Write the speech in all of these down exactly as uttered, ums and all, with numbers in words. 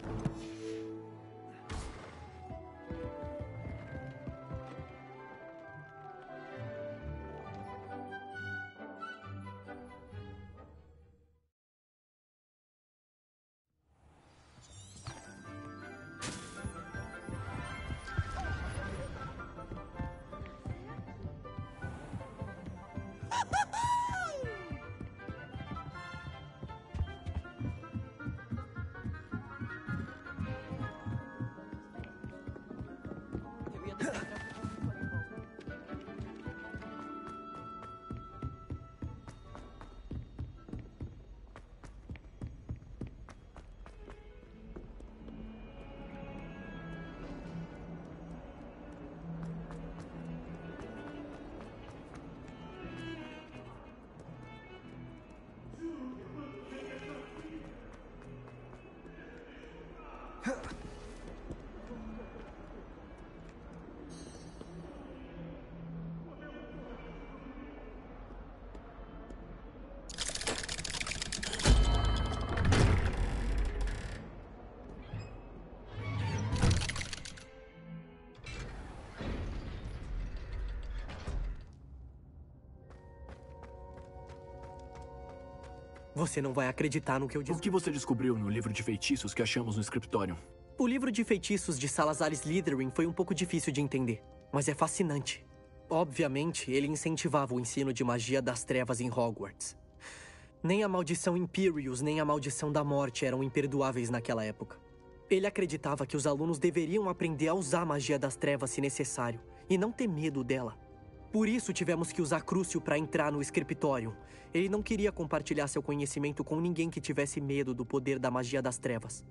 Você não vai acreditar no que eu disse. O que você descobriu no livro de feitiços que achamos no escritório? O livro de feitiços de Salazar Slytherin foi um pouco difícil de entender, mas é fascinante. Obviamente, ele incentivava o ensino de magia das trevas em Hogwarts. Nem a maldição Imperius, nem a maldição da morte eram imperdoáveis naquela época. Ele acreditava que os alunos deveriam aprender a usar a magia das trevas se necessário, e não ter medo dela. Por isso tivemos que usar Crucio para entrar no Scriptorium. Ele não queria compartilhar seu conhecimento com ninguém que tivesse medo do poder da magia das trevas.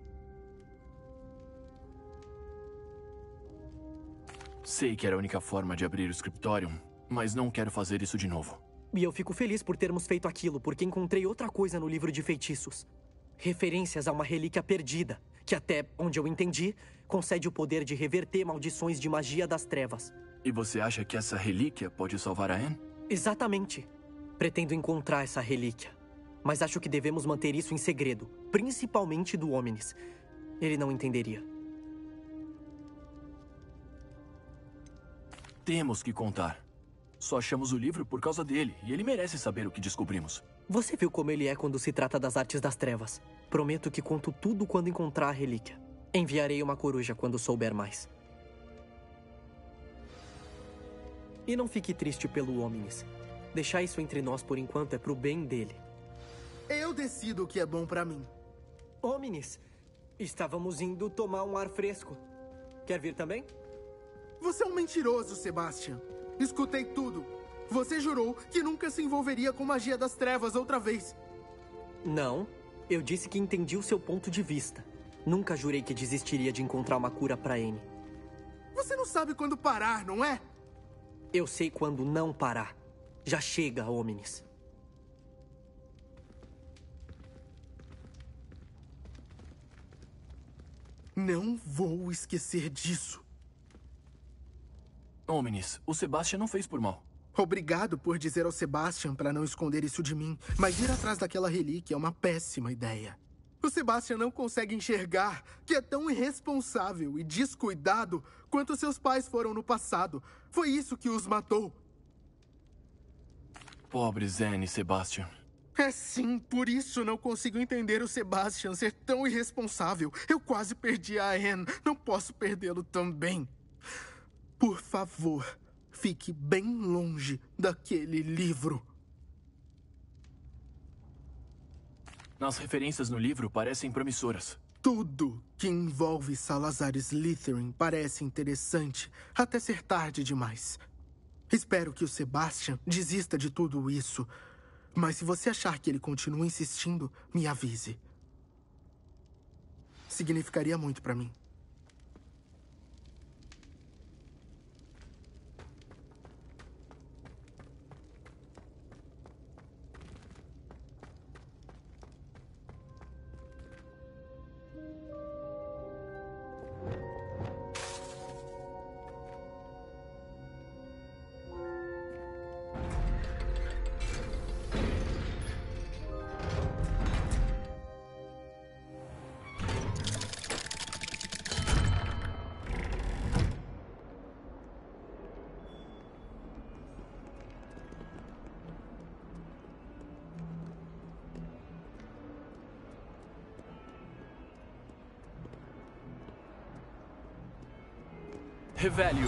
Sei que era a única forma de abrir o Scriptorium, mas não quero fazer isso de novo. E eu fico feliz por termos feito aquilo, porque encontrei outra coisa no livro de feitiços. Referências a uma relíquia perdida, que até onde eu entendi, concede o poder de reverter maldições de magia das trevas. E você acha que essa relíquia pode salvar a Anne? Exatamente. Pretendo encontrar essa relíquia. Mas acho que devemos manter isso em segredo, principalmente do Omnis. Ele não entenderia. Temos que contar. Só achamos o livro por causa dele, e ele merece saber o que descobrimos. Você viu como ele é quando se trata das artes das trevas. Prometo que conto tudo quando encontrar a relíquia. Enviarei uma coruja quando souber mais. E não fique triste pelo Omnis. Deixar isso entre nós por enquanto é pro bem dele. Eu decido o que é bom pra mim. Omnis, estávamos indo tomar um ar fresco. Quer vir também? Você é um mentiroso, Sebastian. Escutei tudo. Você jurou que nunca se envolveria com magia das trevas outra vez. Não, eu disse que entendi o seu ponto de vista. Nunca jurei que desistiria de encontrar uma cura pra Anne. Você não sabe quando parar, não é? Eu sei quando não parar. Já chega, Omnis. Não vou esquecer disso. Omnis, o Sebastian não fez por mal. Obrigado por dizer ao Sebastian para não esconder isso de mim, mas ir atrás daquela relíquia é uma péssima ideia. O Sebastian não consegue enxergar que é tão irresponsável e descuidado quanto seus pais foram no passado. Foi isso que os matou. Pobres Anne e Sebastian. É sim, por isso não consigo entender o Sebastian ser tão irresponsável. Eu quase perdi a Anne, não posso perdê-lo também. Por favor, fique bem longe daquele livro. As referências no livro parecem promissoras. Tudo que envolve Salazar Slytherin parece interessante, até ser tarde demais. Espero que o Sebastian desista de tudo isso. Mas se você achar que ele continua insistindo, me avise. Significaria muito pra mim. Revelio.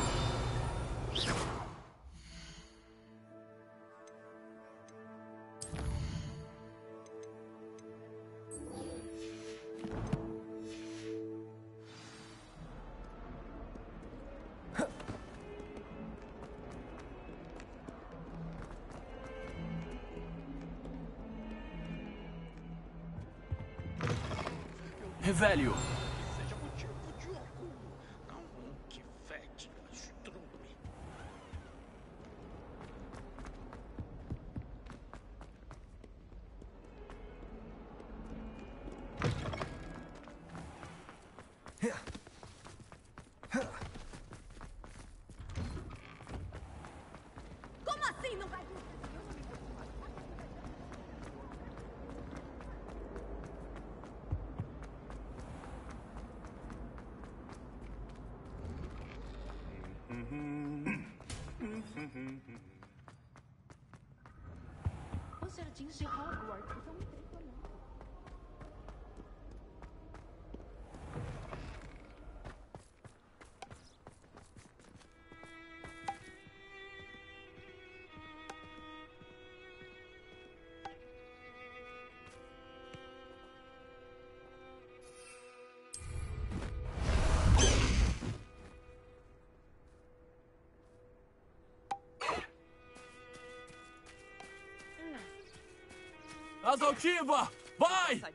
Revelio. Seja motivo de algum. Não que fede estrume. Como assim não vai... Os jardins de Hogwarts são impressionantes. Asa altiva! Vai!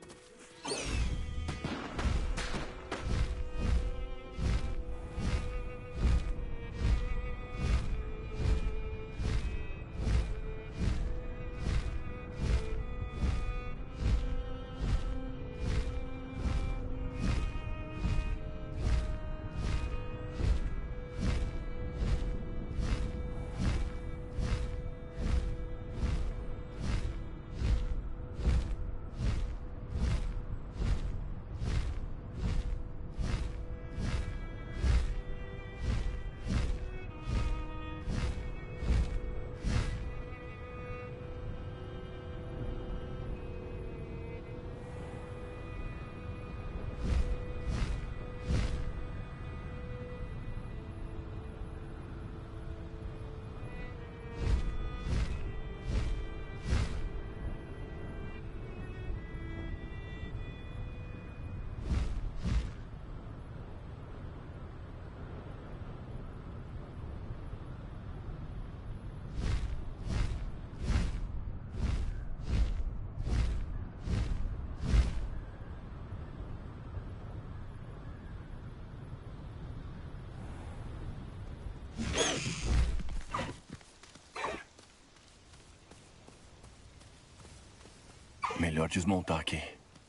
Melhor desmontar aqui.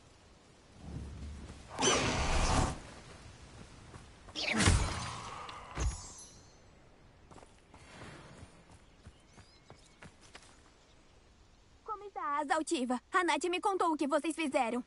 Como está a asa altiva? A Nath me contou o que vocês fizeram.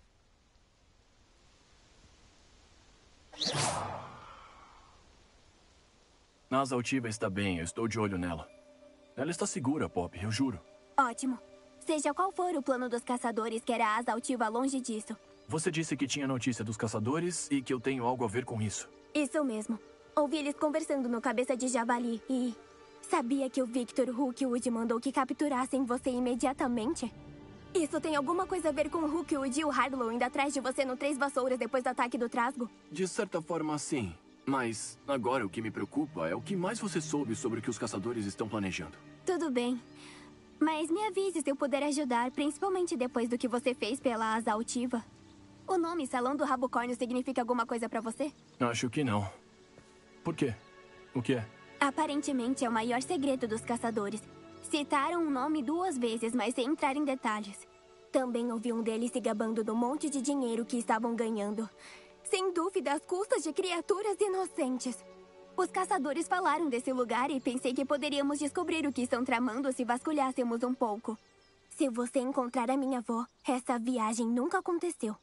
A asa altiva está bem, eu estou de olho nela. Ela está segura, Pop, eu juro. Ótimo. Seja qual for o plano dos caçadores, quer a asa altiva longe disso. Você disse que tinha notícia dos caçadores e que eu tenho algo a ver com isso. Isso mesmo. Ouvi eles conversando no Cabeça de Javali e... Sabia que o Victor Rookwood mandou que capturassem você imediatamente? Isso tem alguma coisa a ver com o Rookwood e o Harlow indo atrás de você no Três Vassouras depois do ataque do Trasgo? De certa forma, sim. Mas agora o que me preocupa é o que mais você soube sobre o que os caçadores estão planejando. Tudo bem. Mas me avise se eu puder ajudar, principalmente depois do que você fez pela asa altiva. O nome Salão do Rabocórnio significa alguma coisa pra você? Acho que não. Por quê? O que é? Aparentemente é o maior segredo dos caçadores. Citaram o nome duas vezes, mas sem entrar em detalhes. Também ouvi um deles se gabando do monte de dinheiro que estavam ganhando. Sem dúvida, às custas de criaturas inocentes. Os caçadores falaram desse lugar e pensei que poderíamos descobrir o que estão tramando se vasculhássemos um pouco. Se você encontrar a minha avó, essa viagem nunca aconteceu.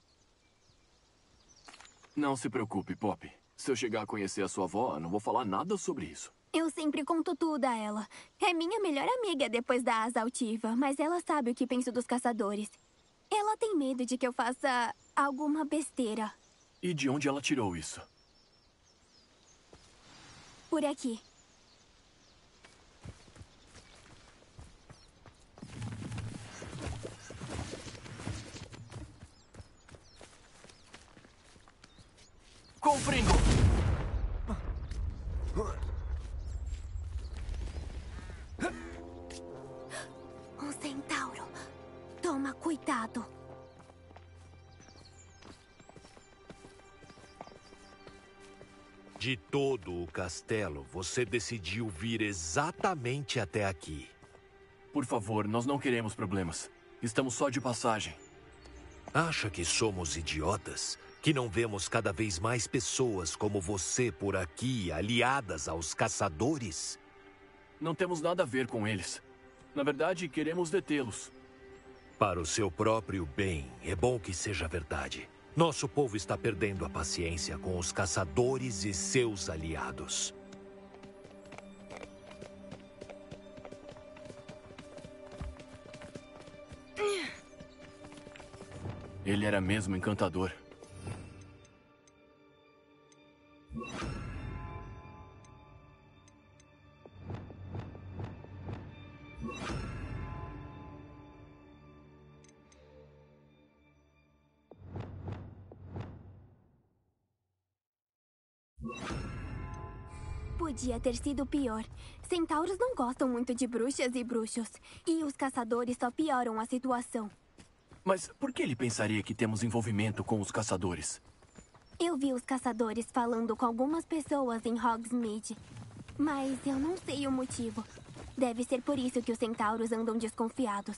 Não se preocupe, Pop. Se eu chegar a conhecer a sua avó, não vou falar nada sobre isso. Eu sempre conto tudo a ela. É minha melhor amiga depois da asa altiva, mas ela sabe o que penso dos caçadores. Ela tem medo de que eu faça alguma besteira. E de onde ela tirou isso? por aqui. Confringo! Um centauro. Toma cuidado. De todo o castelo, você decidiu vir exatamente até aqui. Por favor, nós não queremos problemas. Estamos só de passagem. Acha que somos idiotas? Que não vemos cada vez mais pessoas como você por aqui, aliadas aos caçadores? Não temos nada a ver com eles. Na verdade, queremos detê-los. Para o seu próprio bem, é bom que seja verdade. Nosso povo está perdendo a paciência com os caçadores e seus aliados. Ele era mesmo encantador. Podia ter sido pior. Centauros não gostam muito de bruxas e bruxos. E os caçadores só pioram a situação. Mas por que ele pensaria que temos envolvimento com os caçadores? Eu vi os caçadores falando com algumas pessoas em Hogsmeade. Mas eu não sei o motivo. Deve ser por isso que os centauros andam desconfiados.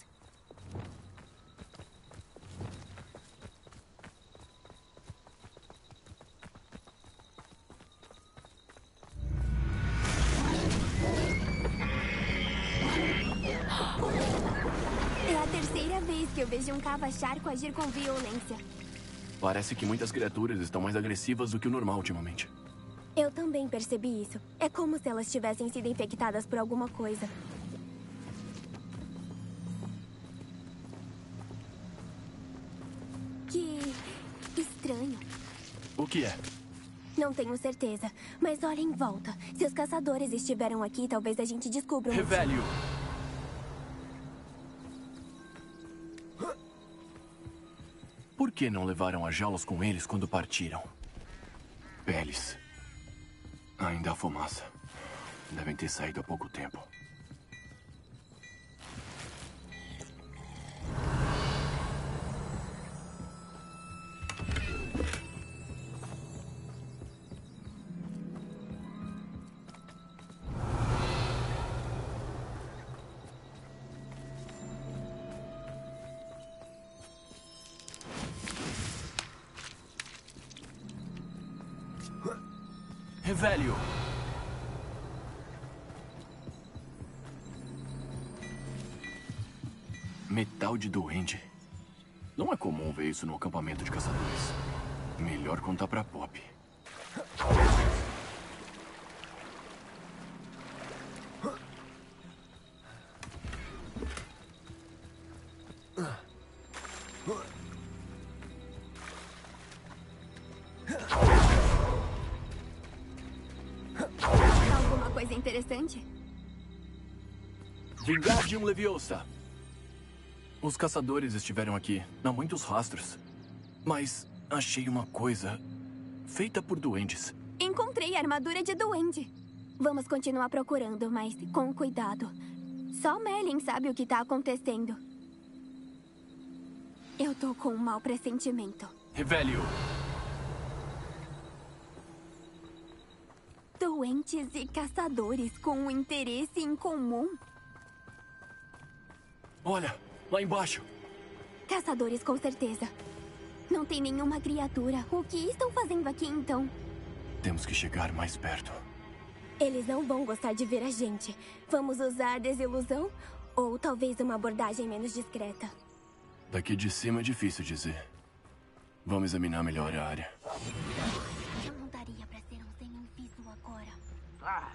É a terceira vez que eu vejo um cava-charco agir com violência. Parece que muitas criaturas estão mais agressivas do que o normal ultimamente. Eu também percebi isso. É como se elas tivessem sido infectadas por alguma coisa. Que estranho. O que é? Não tenho certeza, mas olha em volta. Se os caçadores estiveram aqui, talvez a gente descubra o motivo. Revelio! Por que não levaram as jaulas com eles quando partiram? Peles. Ainda há fumaça. Devem ter saído há pouco tempo. Revelio! Metal de duende. Não é comum ver isso no acampamento de caçadores. Melhor contar pra Pop. Alguma coisa interessante? Wingardium Leviosa! Os caçadores estiveram aqui. Há muitos rastros. Mas achei uma coisa feita por duendes. Encontrei a armadura de duende. Vamos continuar procurando, mas com cuidado. Só Merlin sabe o que está acontecendo. Eu tô com um mau pressentimento. Revelio! Doentes e caçadores com um interesse em comum. Olha, lá embaixo. Caçadores, com certeza. Não tem nenhuma criatura. O que estão fazendo aqui, então? Temos que chegar mais perto. Eles não vão gostar de ver a gente. Vamos usar desilusão? Ou talvez uma abordagem menos discreta? Daqui de cima é difícil dizer. Vamos examinar melhor a área. Eu não daria pra ser um sem-enviso agora. Ah,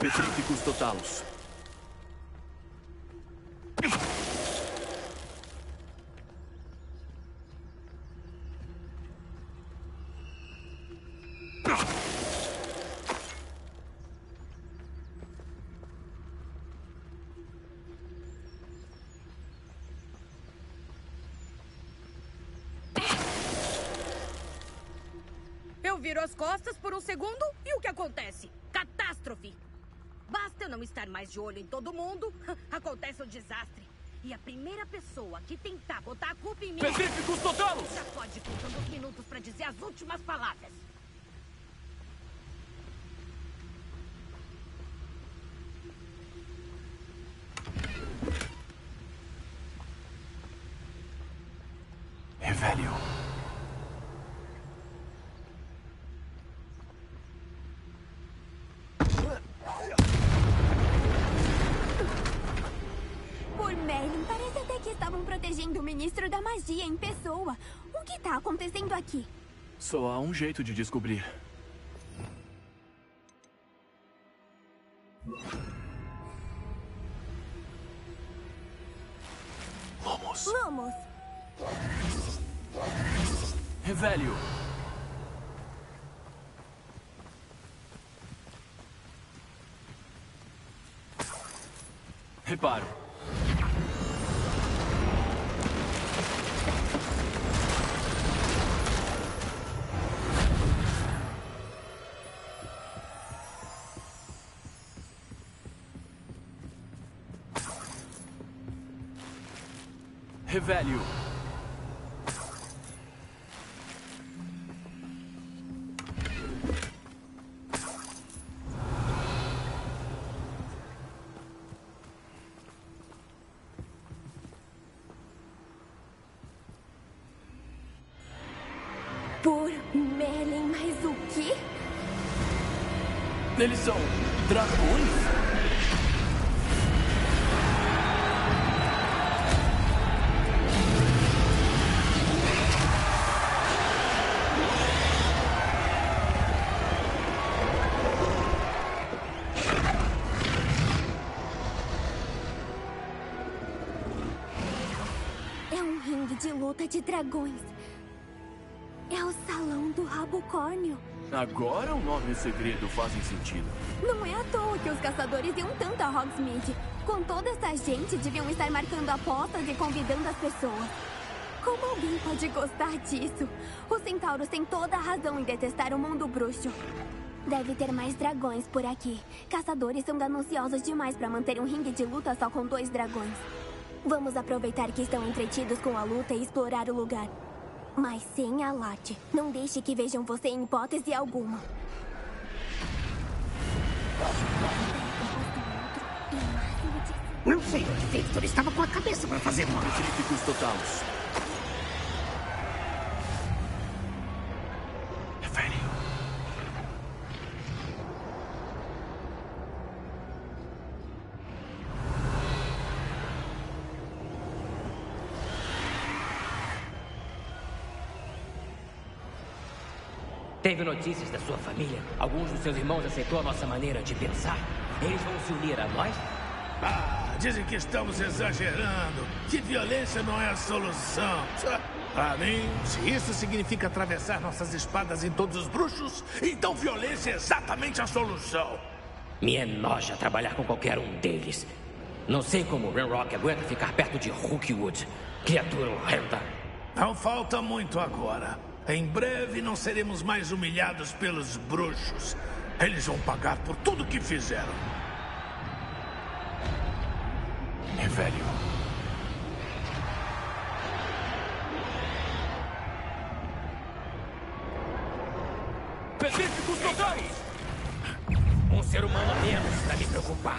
Petríficos totalos. Eu viro as costas por um segundo e o que acontece? Catástrofe! Basta eu não estar mais de olho em todo mundo, acontece um desastre. E a primeira pessoa que tentar botar a culpa em mim... Petríficos totalos! Já pode ir contando os minutos para dizer as últimas palavras. Revelio. Por Merlin, parece até que estavam protegendo o ministro da magia em pessoa. O que tá acontecendo aqui? Só há um jeito de descobrir. Lomos. Lomos! Revelio. Reparo. Revelio. Por Merlin, mas o quê? Eles são dragões? É um ringue de luta de dragões. É o Salão do Rabocórnio. Agora o nome e o segredo fazem sentido. Não é à toa que os caçadores iam tanto a Hogsmeade. Com toda essa gente, deviam estar marcando apostas e convidando as pessoas. Como alguém pode gostar disso? Os centauros têm toda a razão em detestar o mundo bruxo. Deve ter mais dragões por aqui. Caçadores são gananciosos demais para manter um ringue de luta só com dois dragões. Vamos aproveitar que estão entretidos com a luta e explorar o lugar. Mas sem alarde. Não deixe que vejam você em hipótese alguma. Não sei onde Victor estava com a cabeça para fazer mal. Petríficos totalos. Revelio. Teve notícias da sua família? Alguns dos seus irmãos aceitou a nossa maneira de pensar? Eles vão se unir a nós? Ah, dizem que estamos exagerando, que violência não é a solução. Para mim, se isso significa atravessar nossas espadas em todos os bruxos, então violência é exatamente a solução. Me enoja trabalhar com qualquer um deles. Não sei como Ranrock aguenta ficar perto de Rookwood. Criatura horrenda. Não falta muito agora. Em breve não seremos mais humilhados pelos bruxos. Eles vão pagar por tudo que fizeram. Revelio. Petríficos totais! Um ser humano a menos para me preocupar.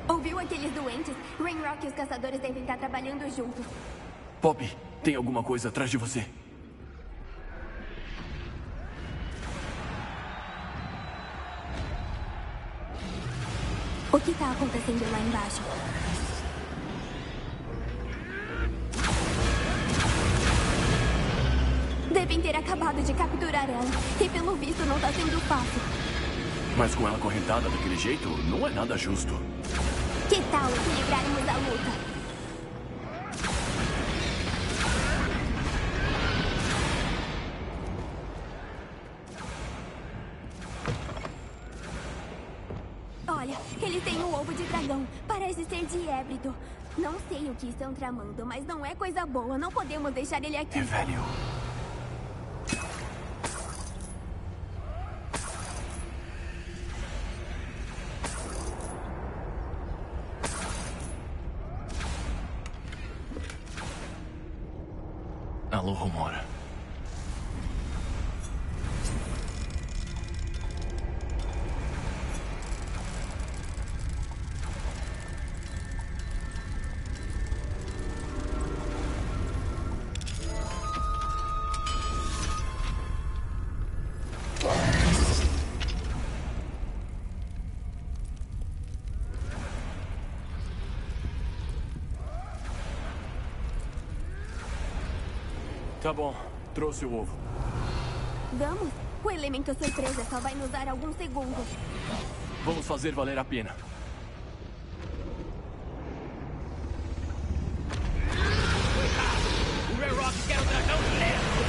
Ouviu aqueles doentes? Rainrock e os caçadores devem estar trabalhando juntos. Poppy, tem alguma coisa atrás de você? O que está acontecendo lá embaixo? Devem ter acabado de capturar ela. E pelo visto não está sendo fácil. Mas com ela acorrentada daquele jeito, não é nada justo. Que tal equilibrarmos a luta? Olha, eles têm um ovo de dragão. Parece ser de ébrido. Não sei o que estão tramando, mas não é coisa boa. Não podemos deixar ele aqui. É velho. Alô, Romora. Tá bom, trouxe o ovo. Vamos? O elemento surpresa só vai nos dar alguns segundos. Vamos fazer valer a pena. O Rainrock quer o dragão lento.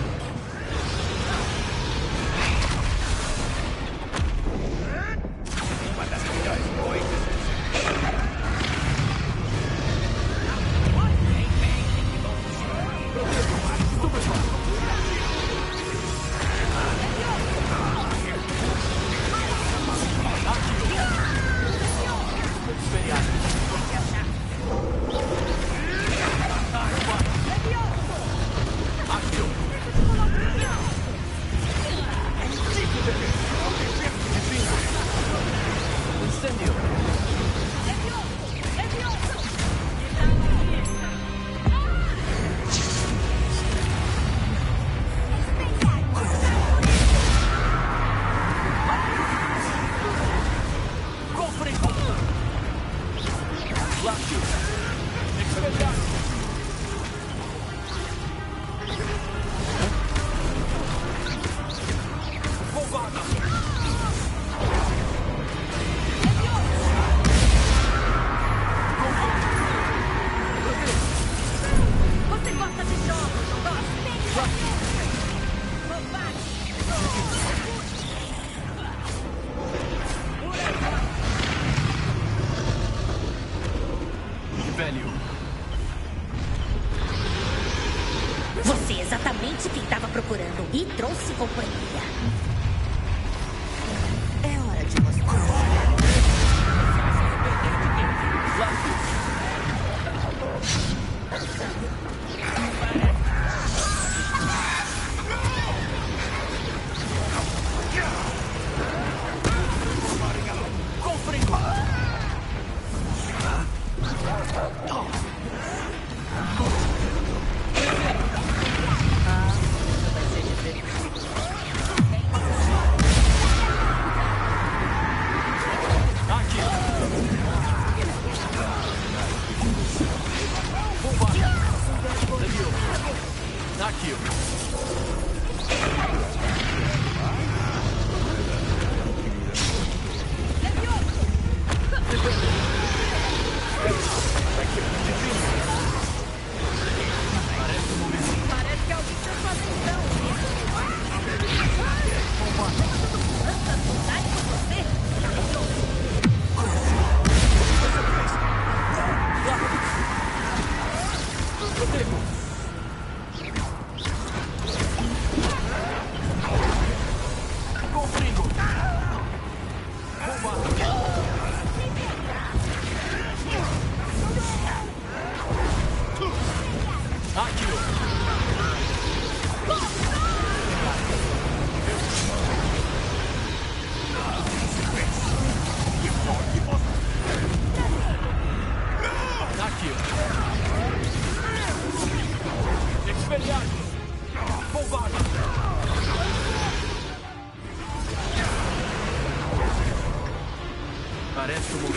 Uma das melhores coisas. Você é exatamente quem estava procurando e trouxe companhia. É hora de mostrar.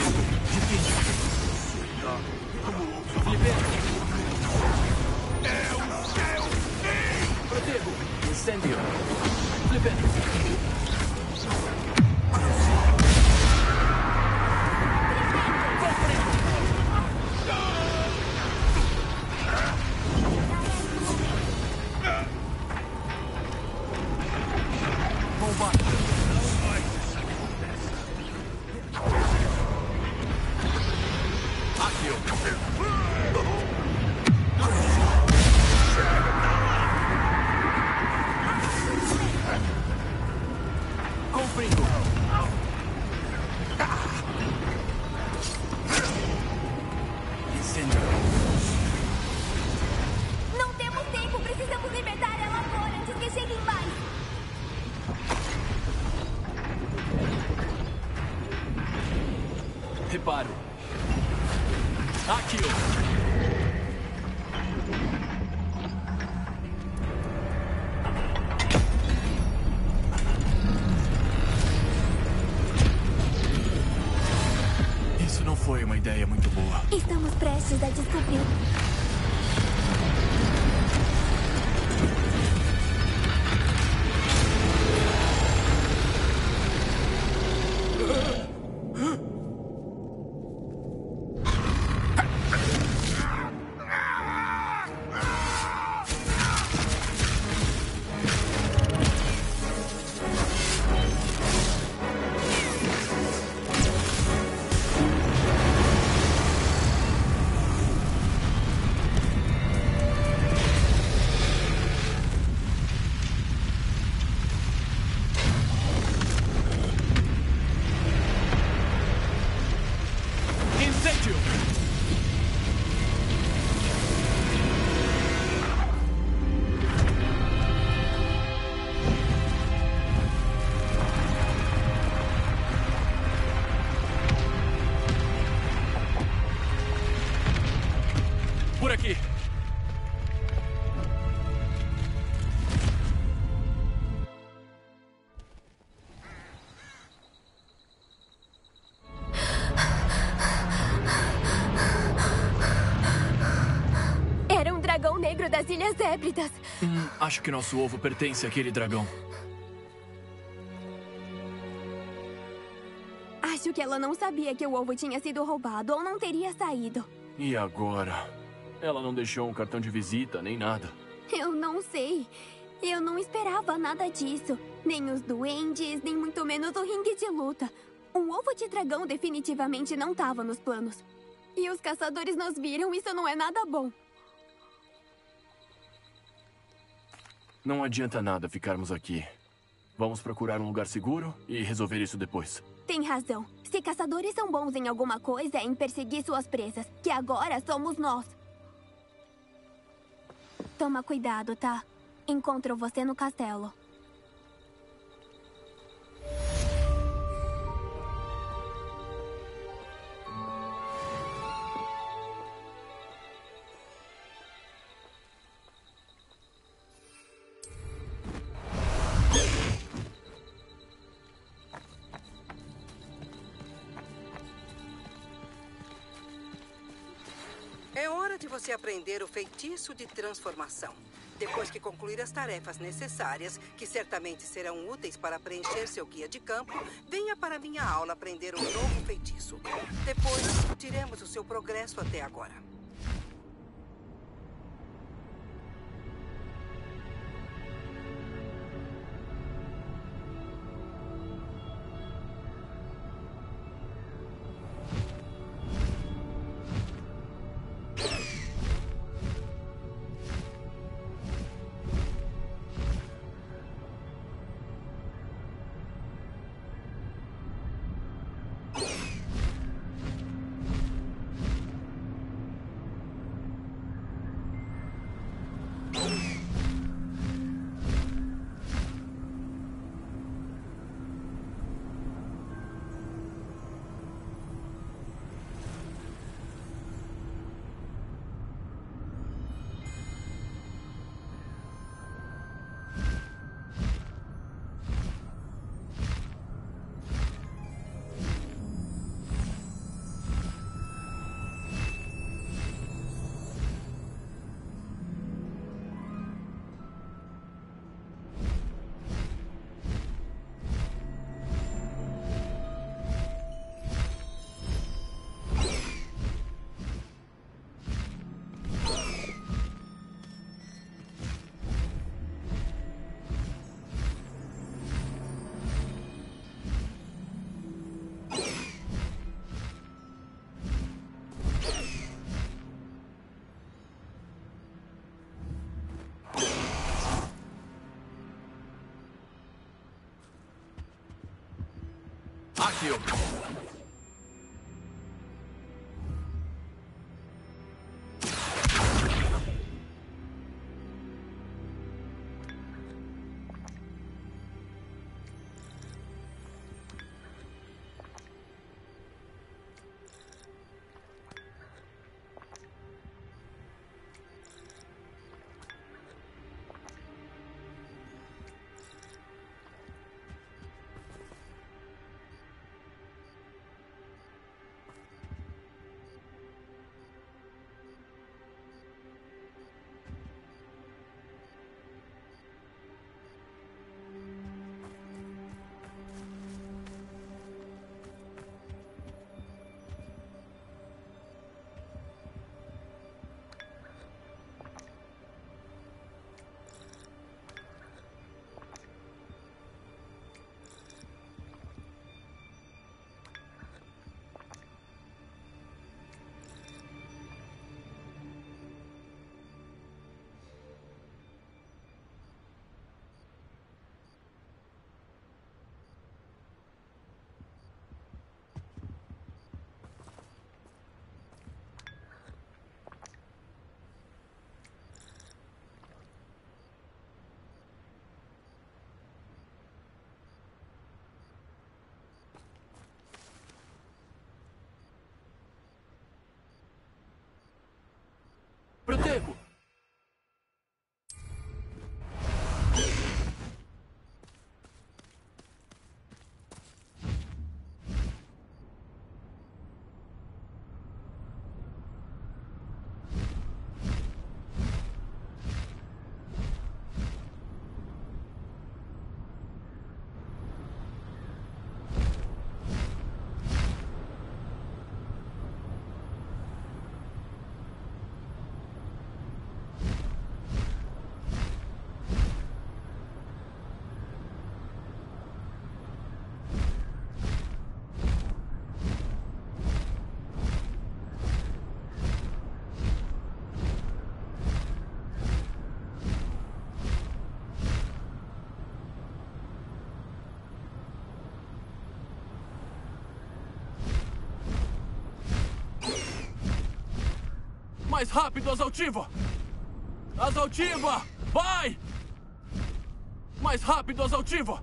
Difícil. Libera. Protego. Incêndio. Libera. Não temos tempo! Precisamos libertar ela agora, antes que cheguem mais! Reparo. Aqui, ó. Isso não foi uma ideia muito boa. Estamos prestes a descobrir. Por aqui. Era um dragão negro das Ilhas Hébridas. Hum, acho que nosso ovo pertence àquele dragão. Acho que ela não sabia que o ovo tinha sido roubado ou não teria saído. E agora? Ela não deixou um cartão de visita, nem nada. Eu não sei. Eu não esperava nada disso. Nem os duendes, nem muito menos o ringue de luta. Um ovo de dragão definitivamente não estava nos planos. E os caçadores nos viram, isso não é nada bom. Não adianta nada ficarmos aqui. Vamos procurar um lugar seguro e resolver isso depois. Tem razão. Se caçadores são bons em alguma coisa, é em perseguir suas presas. Que agora somos nós. Toma cuidado, tá? Encontro você no castelo. É hora de você aprender o feitiço de transformação. Depois que concluir as tarefas necessárias, que certamente serão úteis para preencher seu guia de campo, venha para minha aula aprender um novo feitiço. Depois, discutiremos o seu progresso até agora. imbecil! Protejo! Mais rápido, Azaltiva! Azaltiva! Vai! Mais rápido, Azaltiva!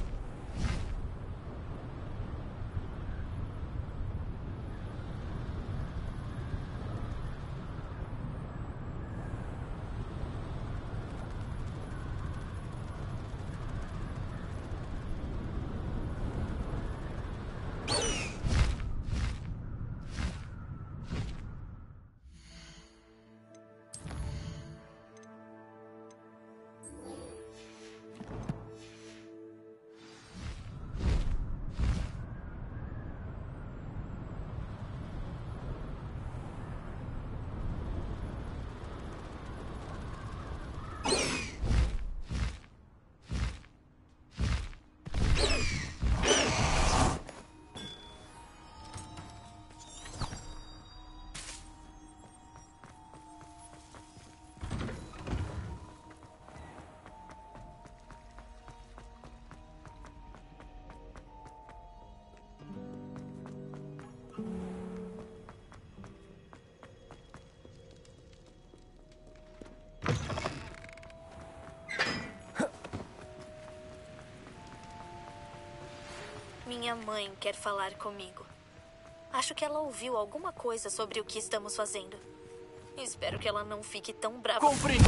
Minha mãe quer falar comigo. Acho que ela ouviu alguma coisa sobre o que estamos fazendo. Espero que ela não fique tão brava. Confringo!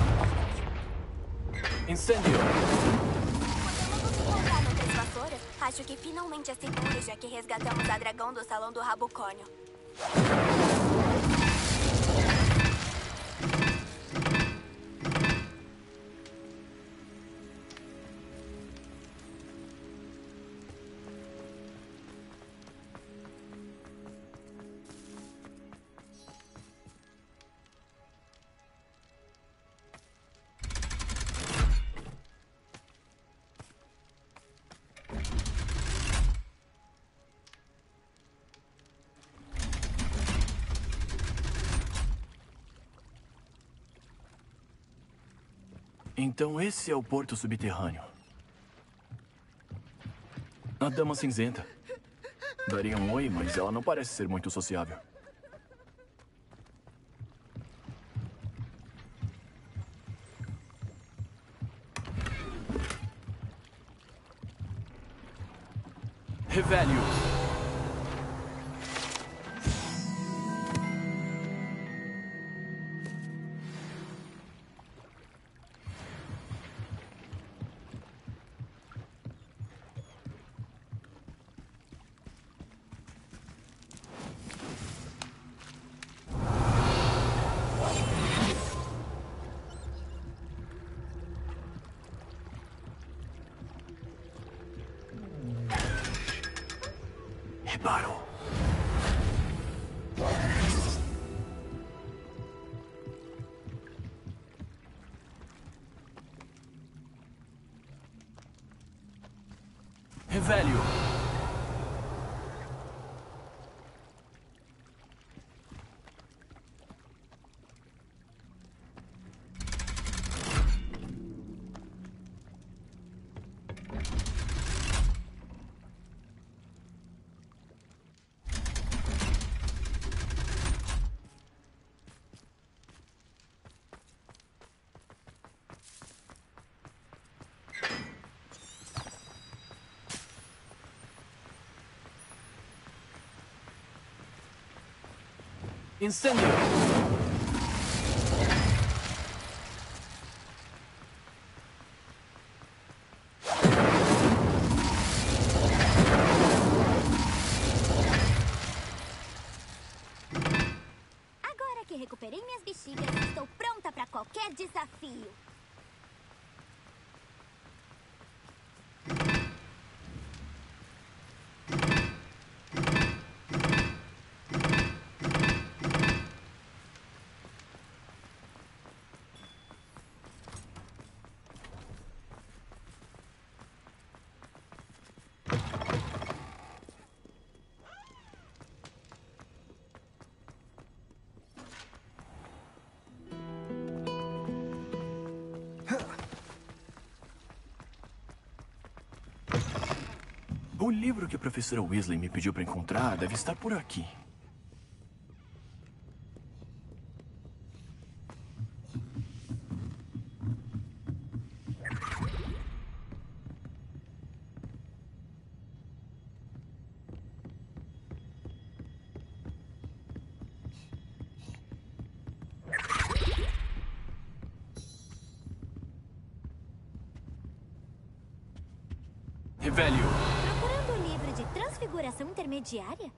Incêndio! Podemos nos encontrar no Tesvassoura? Acho que finalmente é seguro, já que resgatamos a dragão do Salão do Rabocórnio. Então esse é o porto subterrâneo. A Dama Cinzenta. Daria um oi, mas ela não parece ser muito sociável. Revelio. Reparo. Revelio. Incêndio! Agora que recuperei minhas bexigas, estou pronta para qualquer desafio. O livro que a professora Weasley me pediu para encontrar deve estar por aqui. Revelio. Procurando o livro de transfiguração intermediária?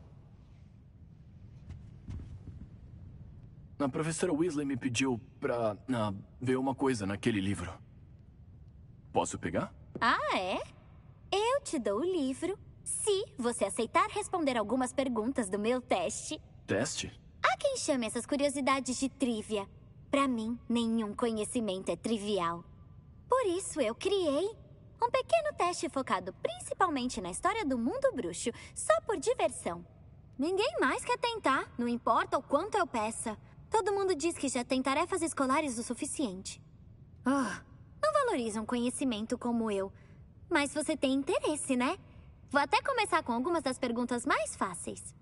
A professora Weasley me pediu pra ah, ver uma coisa naquele livro. Posso pegar? Ah, é? Eu te dou o livro se você aceitar responder algumas perguntas do meu teste. Teste? Há quem chame essas curiosidades de trivia. Pra mim, nenhum conhecimento é trivial. Por isso eu criei um pequeno teste focado principalmente na história do mundo bruxo, só por diversão. Ninguém mais quer tentar, não importa o quanto eu peça. Todo mundo diz que já tem tarefas escolares o suficiente. Ah, não valorizam conhecimento como eu. Mas você tem interesse, né? Vou até começar com algumas das perguntas mais fáceis.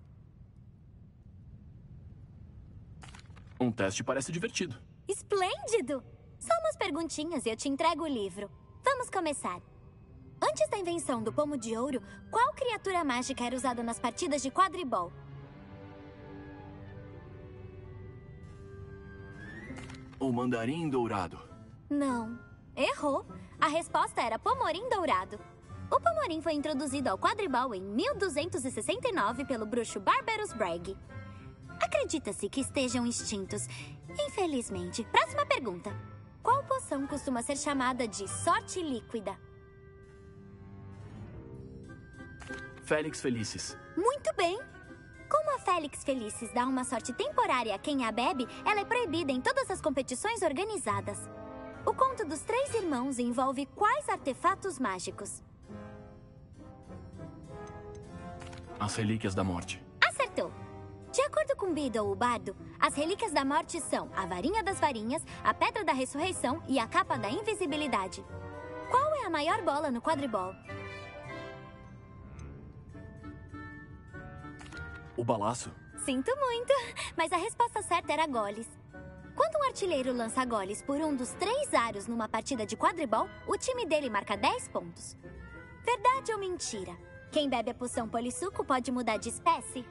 Um teste parece divertido. Esplêndido! Só umas perguntinhas e eu te entrego o livro. Vamos começar. Antes da invenção do pomo de ouro, qual criatura mágica era usada nas partidas de quadribol? O mandarim dourado. Não. Errou. A resposta era pomorim dourado. O pomorim foi introduzido ao quadribol em mil duzentos e sessenta e nove pelo bruxo Barberus Bragg. Acredita-se que estejam extintos. Infelizmente. Próxima pergunta. Qual poção costuma ser chamada de sorte líquida? Félix Felicis. Muito bem! Como a Félix Felicis dá uma sorte temporária a quem a bebe, ela é proibida em todas as competições organizadas. O conto dos três irmãos envolve quais artefatos mágicos? As Relíquias da Morte. Acertou! De acordo com Beedle, o bardo, as Relíquias da Morte são a Varinha das Varinhas, a Pedra da Ressurreição e a Capa da Invisibilidade. Qual é a maior bola no quadribol? O balaço? Sinto muito, mas a resposta certa era goles. Quando um artilheiro lança goles por um dos três aros numa partida de quadribol, o time dele marca dez pontos. Verdade ou mentira? Quem bebe a poção polissuco pode mudar de espécie?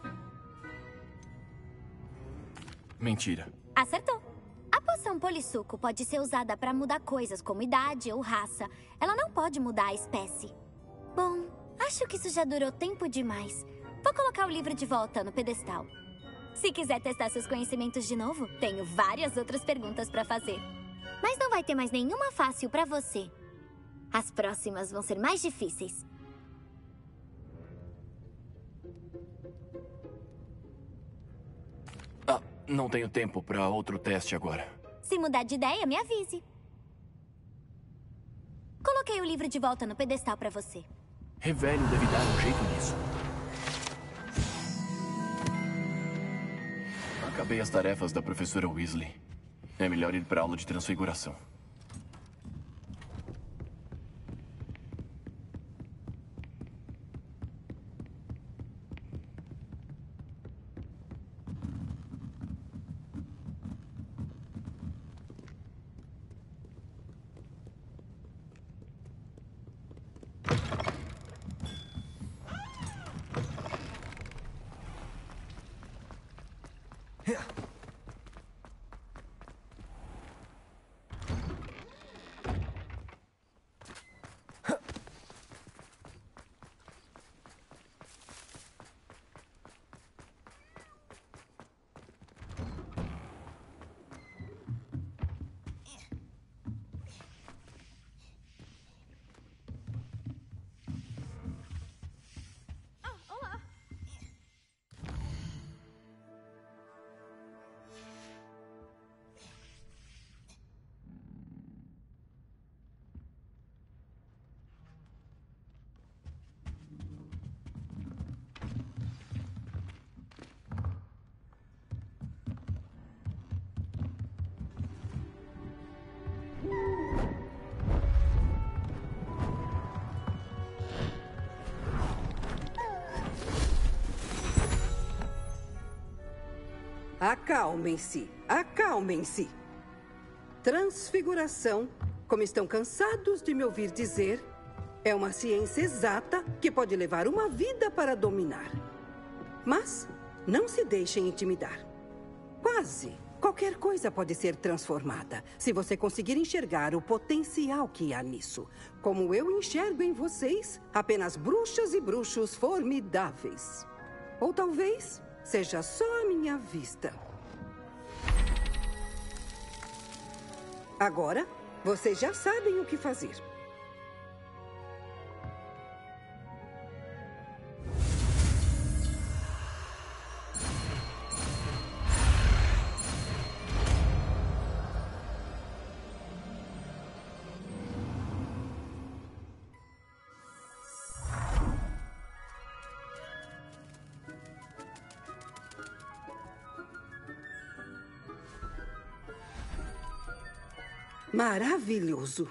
Mentira. Acertou. A poção polissuco pode ser usada para mudar coisas como idade ou raça. Ela não pode mudar a espécie. Bom, acho que isso já durou tempo demais. Vou colocar o livro de volta no pedestal. Se quiser testar seus conhecimentos de novo, tenho várias outras perguntas para fazer. Mas não vai ter mais nenhuma fácil para você. As próximas vão ser mais difíceis. Ah, não tenho tempo para outro teste agora. Se mudar de ideia, me avise. Coloquei o livro de volta no pedestal para você. Revelio deve dar um jeito nisso. Acabei as tarefas da professora Weasley. É melhor ir para a aula de transfiguração. Acalmem-se, acalmem-se. Transfiguração, como estão cansados de me ouvir dizer, é uma ciência exata que pode levar uma vida para dominar. Mas não se deixem intimidar. Quase qualquer coisa pode ser transformada, se você conseguir enxergar o potencial que há nisso. Como eu enxergo em vocês, apenas bruxas e bruxos formidáveis. Ou talvez seja só a minha vista. Agora, vocês já sabem o que fazer. Maravilhoso.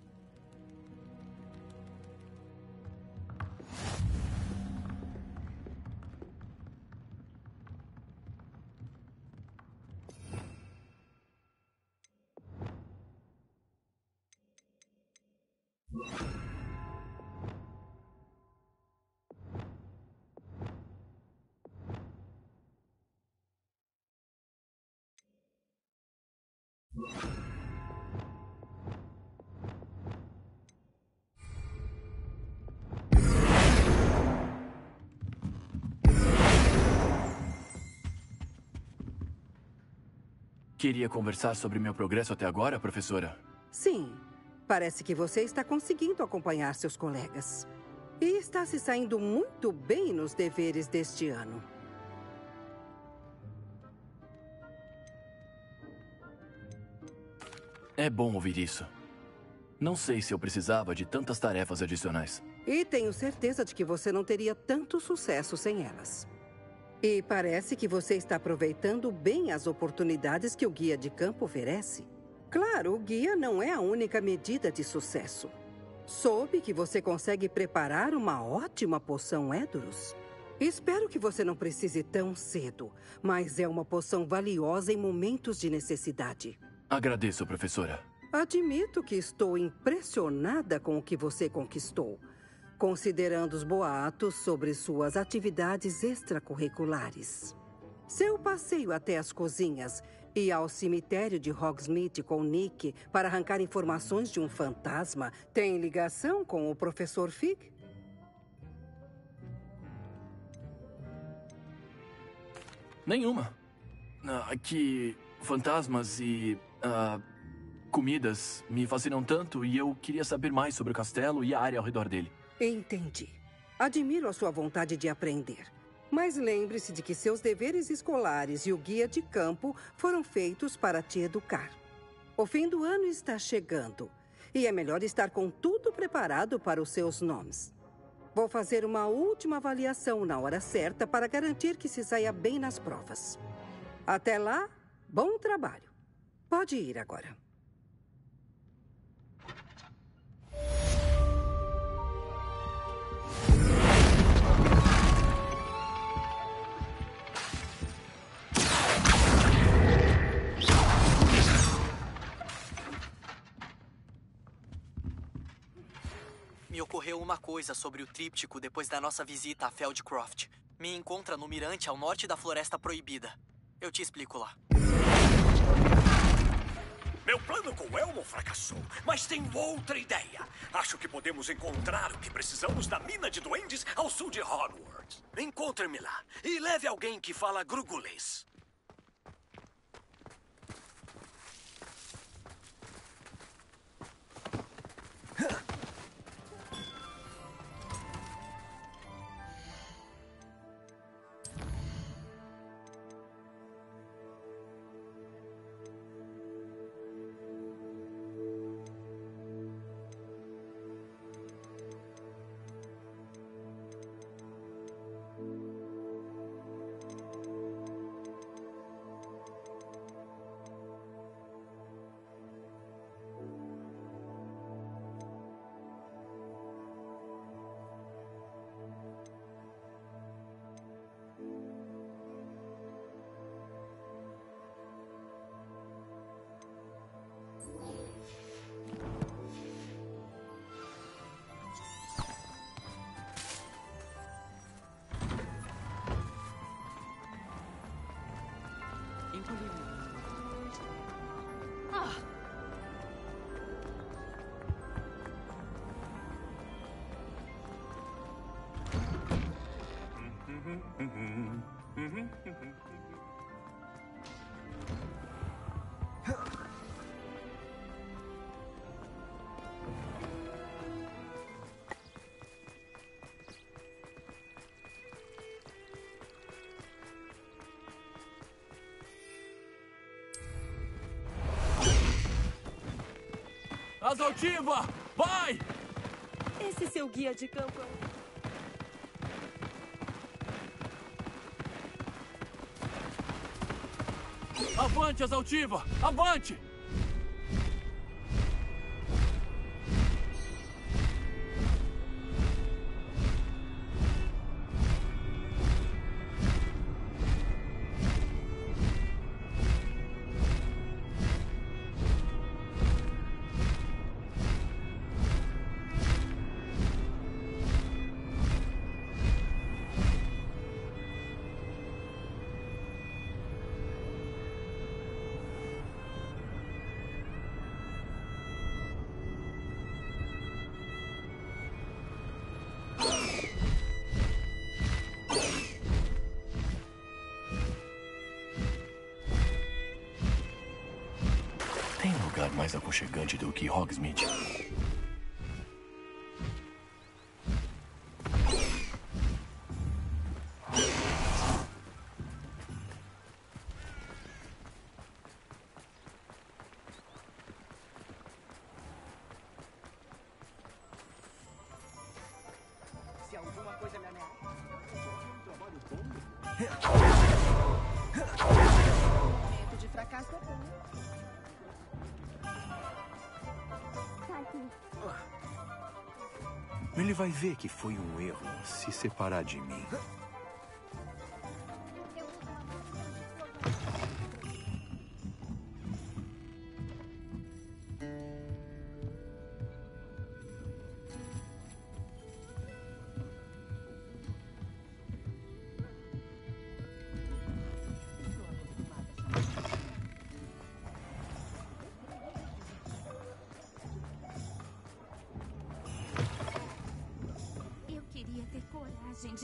Queria conversar sobre meu progresso até agora, professora? Sim. Parece que você está conseguindo acompanhar seus colegas. E está se saindo muito bem nos deveres deste ano. É bom ouvir isso. Não sei se eu precisava de tantas tarefas adicionais. E tenho certeza de que você não teria tanto sucesso sem elas. E parece que você está aproveitando bem as oportunidades que o guia de campo oferece. Claro, o guia não é a única medida de sucesso. Soube que você consegue preparar uma ótima poção Edurus. Espero que você não precise tão cedo, mas é uma poção valiosa em momentos de necessidade. Agradeço, professora. Admito que estou impressionada com o que você conquistou, considerando os boatos sobre suas atividades extracurriculares. Seu passeio até as cozinhas e ao cemitério de Hogsmeade com Nick para arrancar informações de um fantasma tem ligação com o professor Fig? Nenhuma. Ah, que fantasmas e ah, comidas me fascinam tanto e eu queria saber mais sobre o castelo e a área ao redor dele. Entendi. Admiro a sua vontade de aprender. Mas lembre-se de que seus deveres escolares e o guia de campo foram feitos para te educar. O fim do ano está chegando e é melhor estar com tudo preparado para os seus nomes. Vou fazer uma última avaliação na hora certa para garantir que se saia bem nas provas. Até lá, bom trabalho. Pode ir agora. Me ocorreu uma coisa sobre o tríptico depois da nossa visita a Feldcroft. Me encontra no mirante ao norte da Floresta Proibida. Eu te explico lá. Meu plano com o Elmo fracassou, mas tenho outra ideia. Acho que podemos encontrar o que precisamos da mina de duendes ao sul de Hogwarts. Encontre-me lá e leve alguém que fala grugulês. Asa altiva! Vai! Esse seu guia de campo é um... Avante, asa altiva! Avante! Mais aconchegante do que Hogsmeade. Se alguma coisa me ameaça, um trabalho bom. Momento de fracasso é bom. Ele vai ver que foi um erro se separar de mim.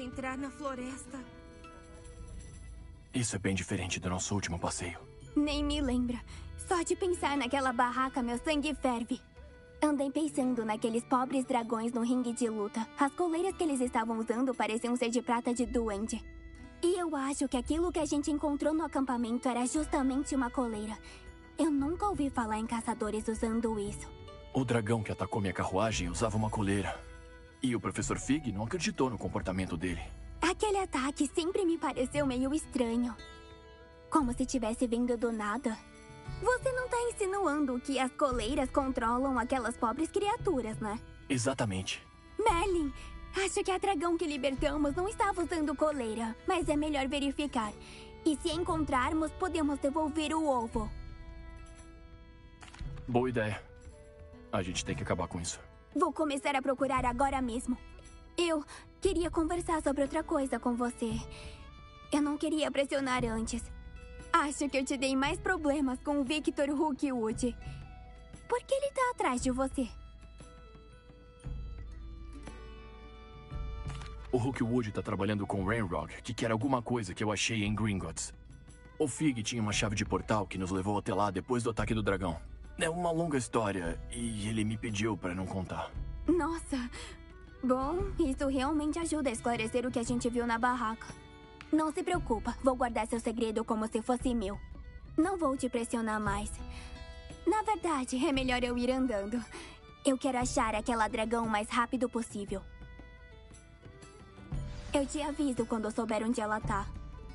gente entrar na floresta. Isso é bem diferente do nosso último passeio. Nem me lembra. Só de pensar naquela barraca, meu sangue ferve. Andei pensando naqueles pobres dragões no ringue de luta. As coleiras que eles estavam usando pareciam ser de prata de duende. E eu acho que aquilo que a gente encontrou no acampamento era justamente uma coleira. Eu nunca ouvi falar em caçadores usando isso. O dragão que atacou minha carruagem usava uma coleira. E o professor Fig não acreditou no comportamento dele. Aquele ataque sempre me pareceu meio estranho. Como se tivesse vindo do nada. Você não tá insinuando que as coleiras controlam aquelas pobres criaturas, né? Exatamente. Merlin, acho que a dragão que libertamos não estava usando coleira. Mas é melhor verificar. E se encontrarmos, podemos devolver o ovo. Boa ideia. A gente tem que acabar com isso. Vou começar a procurar agora mesmo. Eu queria conversar sobre outra coisa com você. Eu não queria pressionar antes. Acho que eu te dei mais problemas com o Victor Rookwood. Por que ele tá atrás de você? O Rookwood tá trabalhando com o Ranrock, que quer alguma coisa que eu achei em Gringotts. O Fig tinha uma chave de portal que nos levou até lá depois do ataque do dragão. É uma longa história e ele me pediu pra não contar. Nossa. Bom, isso realmente ajuda a esclarecer o que a gente viu na barraca. Não se preocupa, vou guardar seu segredo como se fosse meu. Não vou te pressionar mais. Na verdade, é melhor eu ir andando. Eu quero achar aquela dragão o mais rápido possível. Eu te aviso quando eu souber onde ela tá.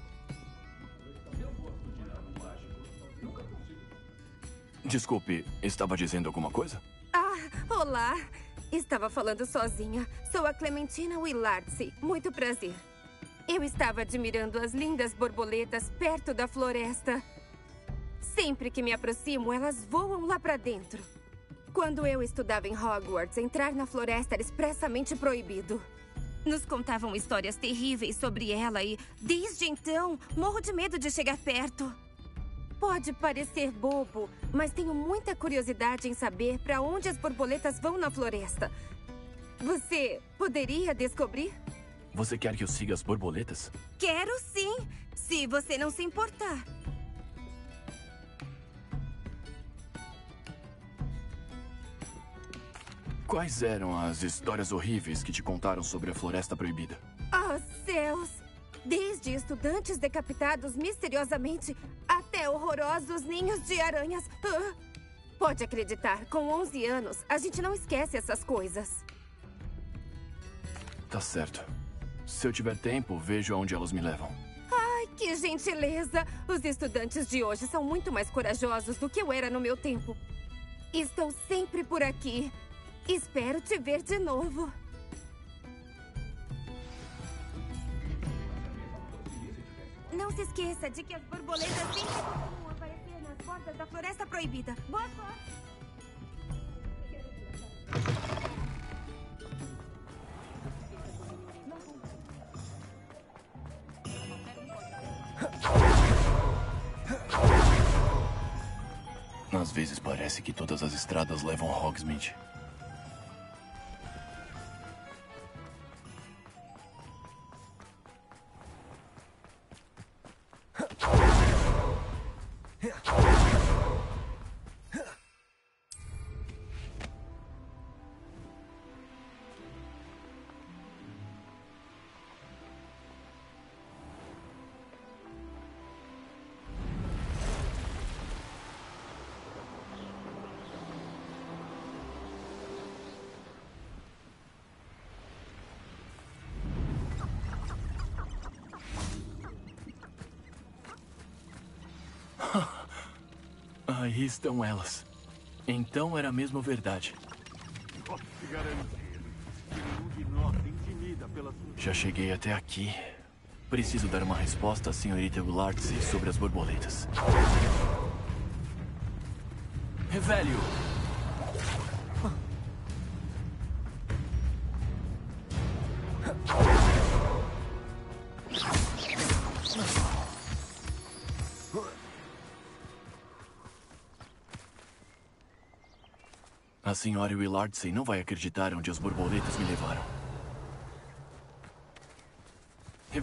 Desculpe, estava dizendo alguma coisa? Ah, olá. Estava falando sozinha. Sou a Clementina Willardsey. Muito prazer. Eu estava admirando as lindas borboletas perto da floresta. Sempre que me aproximo, elas voam lá pra dentro. Quando eu estudava em Hogwarts, entrar na floresta era expressamente proibido. Nos contavam histórias terríveis sobre ela e, desde então, morro de medo de chegar perto. Pode parecer bobo, mas tenho muita curiosidade em saber para onde as borboletas vão na floresta. Você poderia descobrir? Você quer que eu siga as borboletas? Quero sim, se você não se importar. Quais eram as histórias horríveis que te contaram sobre a Floresta Proibida? Ah, céus! Desde estudantes decapitados misteriosamente até horrorosos ninhos de aranhas. Ah, pode acreditar, com onze anos, a gente não esquece essas coisas. Tá certo. Se eu tiver tempo, vejo aonde elas me levam. Ai, que gentileza! Os estudantes de hoje são muito mais corajosos do que eu era no meu tempo. Estou sempre por aqui. Espero te ver de novo. Não se esqueça de que as borboletas sempre costumam aparecer nas portas da Floresta Proibida. Boa sorte! Às vezes parece que todas as estradas levam a Hogsmeade. Aí estão elas. Então era mesmo verdade. Posso te garantir que nenhum de nós se intimida pela sua... Já cheguei até aqui. Preciso dar uma resposta à senhorita Willardsey sobre as borboletas. Revelio! A senhora Willardsey não vai acreditar onde as borboletas me levaram.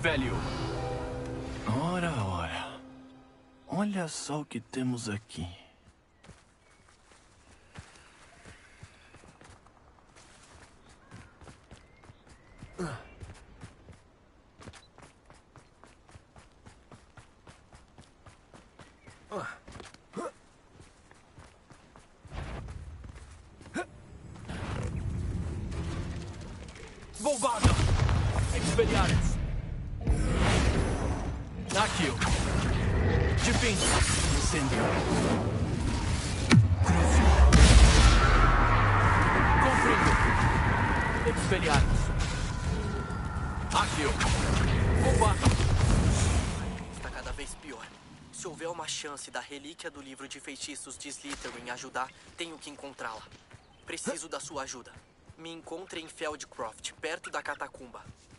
Revelio. Ora, ora. Olha só o que temos aqui. Bombada! Expelliarmus! Accio! Defensa! Incêndio! Crucio! Confringo! Expelliarmus! Accio! Combata! Está cada vez pior. Se houver uma chance da relíquia do livro de feitiços de Slytherin ajudar, tenho que encontrá-la. Preciso da sua ajuda. Me encontre em Feldcroft, perto da catacumba.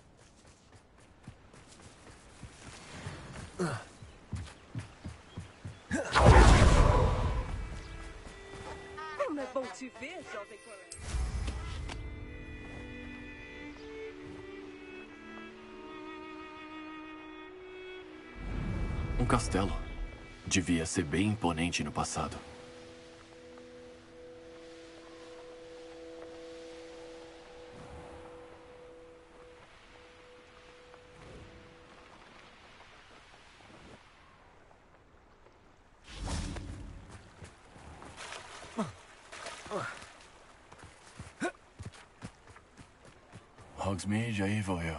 Como é bom te ver, jovem colega. Um castelo. Devia ser bem imponente no passado. Hogsmeade, aí vou eu.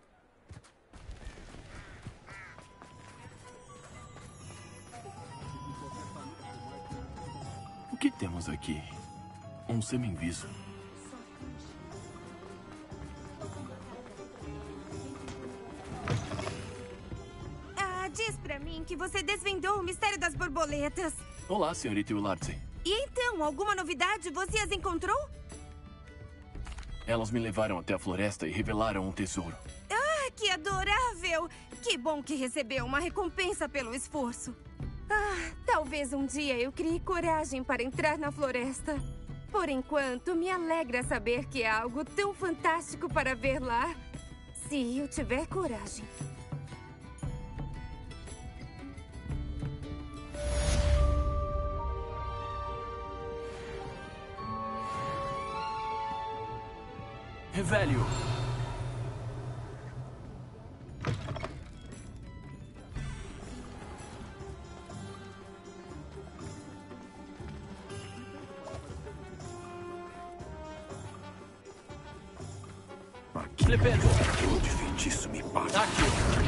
O que temos aqui? Um semi-inviso. Ah, diz pra mim que você desvendou o mistério das borboletas. Olá, senhorita Willardse. E então, alguma novidade? Você as encontrou? Elas me levaram até a floresta e revelaram um tesouro. Ah, que adorável! Que bom que recebeu uma recompensa pelo esforço. Ah, talvez um dia eu crie coragem para entrar na floresta. Por enquanto, me alegra saber que há algo tão fantástico para ver lá. Se eu tiver coragem. Revelio. Clepedo. Aquilo de feitiço me passa. Aqui.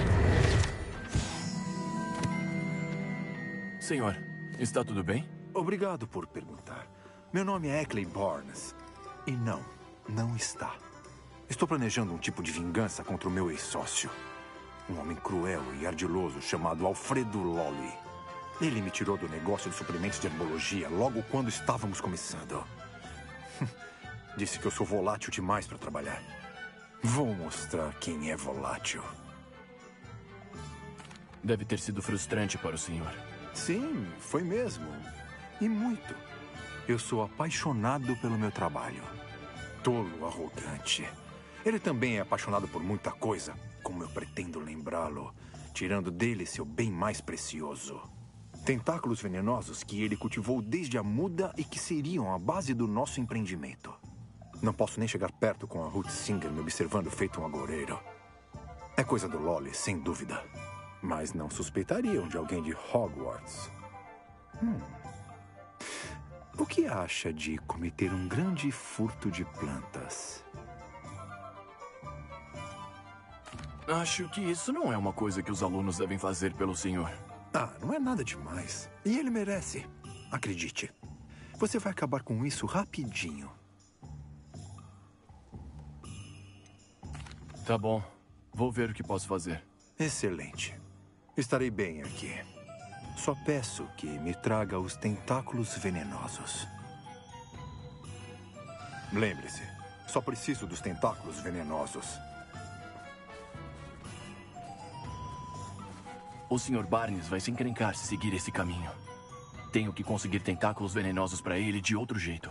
Senhor, está tudo bem? Obrigado por perguntar. Meu nome é Eckley Barnes. E não, não está. Estou planejando um tipo de vingança contra o meu ex-sócio. Um homem cruel e ardiloso chamado Alfredo Lolly. Ele me tirou do negócio de suprimentos de herbologia logo quando estávamos começando. Disse que eu sou volátil demais para trabalhar. Vou mostrar quem é volátil. Deve ter sido frustrante para o senhor. Sim, foi mesmo. E muito. Eu sou apaixonado pelo meu trabalho. Tolo, arrogante. Ele também é apaixonado por muita coisa, como eu pretendo lembrá-lo, tirando dele seu bem mais precioso. Tentáculos venenosos que ele cultivou desde a muda e que seriam a base do nosso empreendimento. Não posso nem chegar perto com a Ruth Singer me observando feito um agoureiro. É coisa do Lolly, sem dúvida. Mas não suspeitariam de alguém de Hogwarts. Hum. O que acha de cometer um grande furto de plantas? Acho que isso não é uma coisa que os alunos devem fazer pelo senhor. Ah, não é nada demais. E ele merece. Acredite. Você vai acabar com isso rapidinho. Tá bom. Vou ver o que posso fazer. Excelente. Estarei bem aqui. Só peço que me traga os tentáculos venenosos. Lembre-se, só preciso dos tentáculos venenosos. O senhor Barnes vai se encrencar se seguir esse caminho. Tenho que conseguir tentáculos venenosos para ele de outro jeito.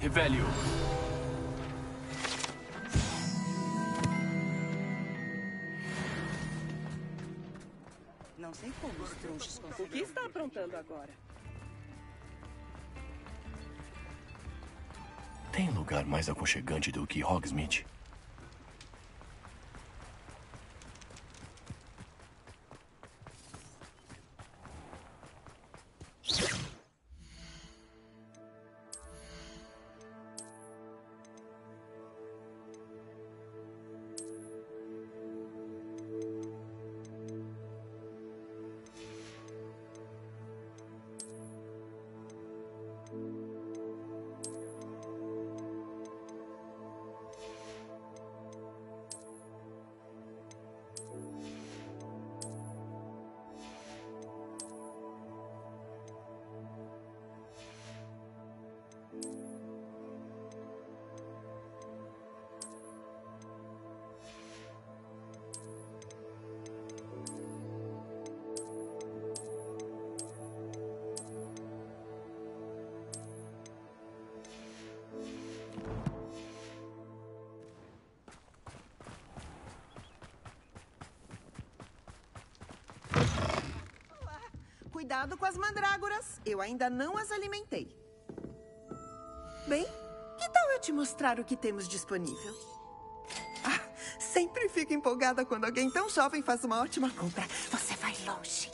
velho. Não sei como os trouxas conseguiram. O que está aprontando agora? Tem lugar mais aconchegante do que Hogsmeade? Cuidado com as mandrágoras. Eu ainda não as alimentei. Bem, que tal eu te mostrar o que temos disponível? Ah, sempre fico empolgada quando alguém tão jovem faz uma ótima compra. Você vai longe.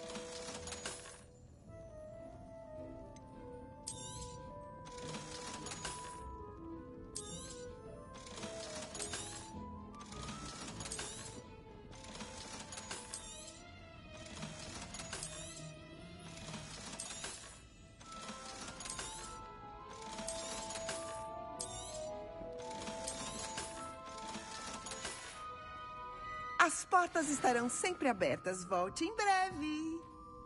As portas estarão sempre abertas. Volte em breve.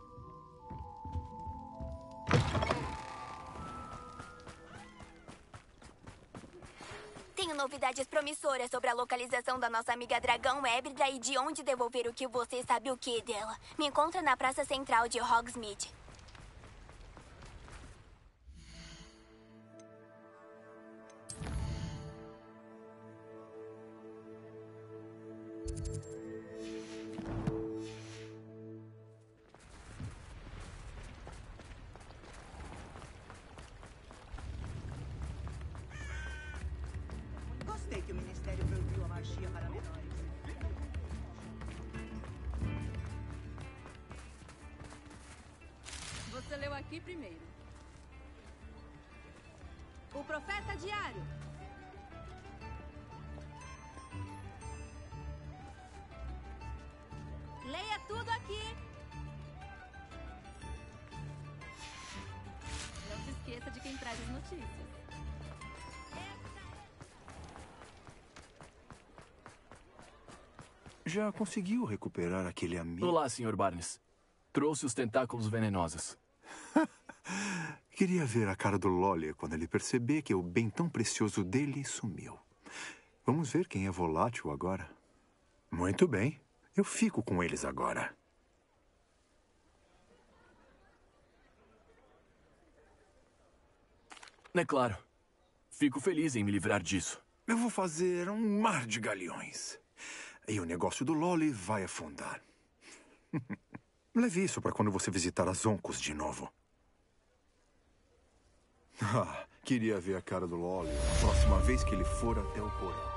Tenho novidades promissoras sobre a localização da nossa amiga dragão Hébridra e de onde devolver o que você sabe o que dela. Me encontra na praça central de Hogsmeade. Gostei que o Ministério proibiu a magia para menores. Você leu aqui primeiro. O Profeta Diário. Leia tudo aqui. Não se esqueça de quem traz as notícias. Já conseguiu recuperar aquele amigo? Olá, senhor Barnes. Trouxe os tentáculos venenosos. Queria ver a cara do Lolly quando ele perceber que o bem tão precioso dele sumiu. Vamos ver quem é volátil agora. Muito bem. Eu fico com eles agora. É claro. Fico feliz em me livrar disso. Eu vou fazer um mar de galeões. E o negócio do Lolly vai afundar. Leve isso para quando você visitar as Oncos de novo. Ah, queria ver a cara do Lolly a próxima vez que ele for até o porão.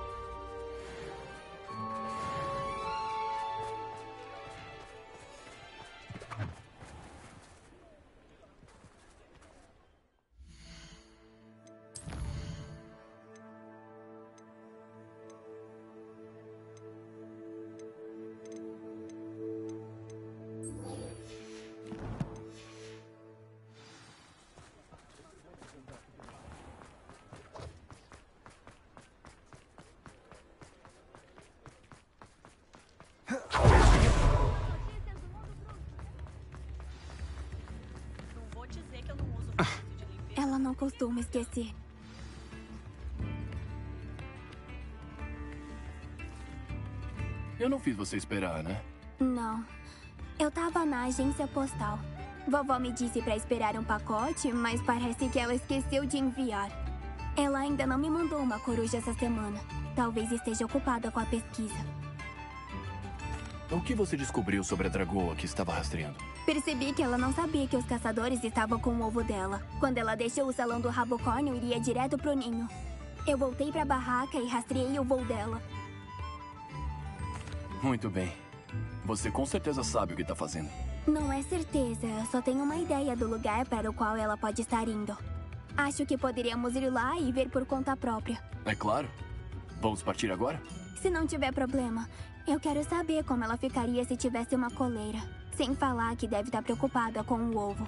Ela não costuma esquecer. Eu não fiz você esperar, né? Não. Eu tava na agência postal. Vovó me disse pra esperar um pacote, mas parece que ela esqueceu de enviar. Ela ainda não me mandou uma coruja essa semana. Talvez esteja ocupada com a pesquisa. O que você descobriu sobre a dragoa que estava rastreando? Percebi que ela não sabia que os caçadores estavam com o ovo dela. Quando ela deixou o salão do rabocórnio, iria direto pro ninho. Eu voltei pra barraca e rastreei o voo dela. Muito bem. Você com certeza sabe o que está fazendo. Não é certeza, eu só tenho uma ideia do lugar para o qual ela pode estar indo. Acho que poderíamos ir lá e ver por conta própria. É claro. Vamos partir agora? Se não tiver problema, eu quero saber como ela ficaria se tivesse uma coleira. Sem falar que deve estar preocupada com o ovo.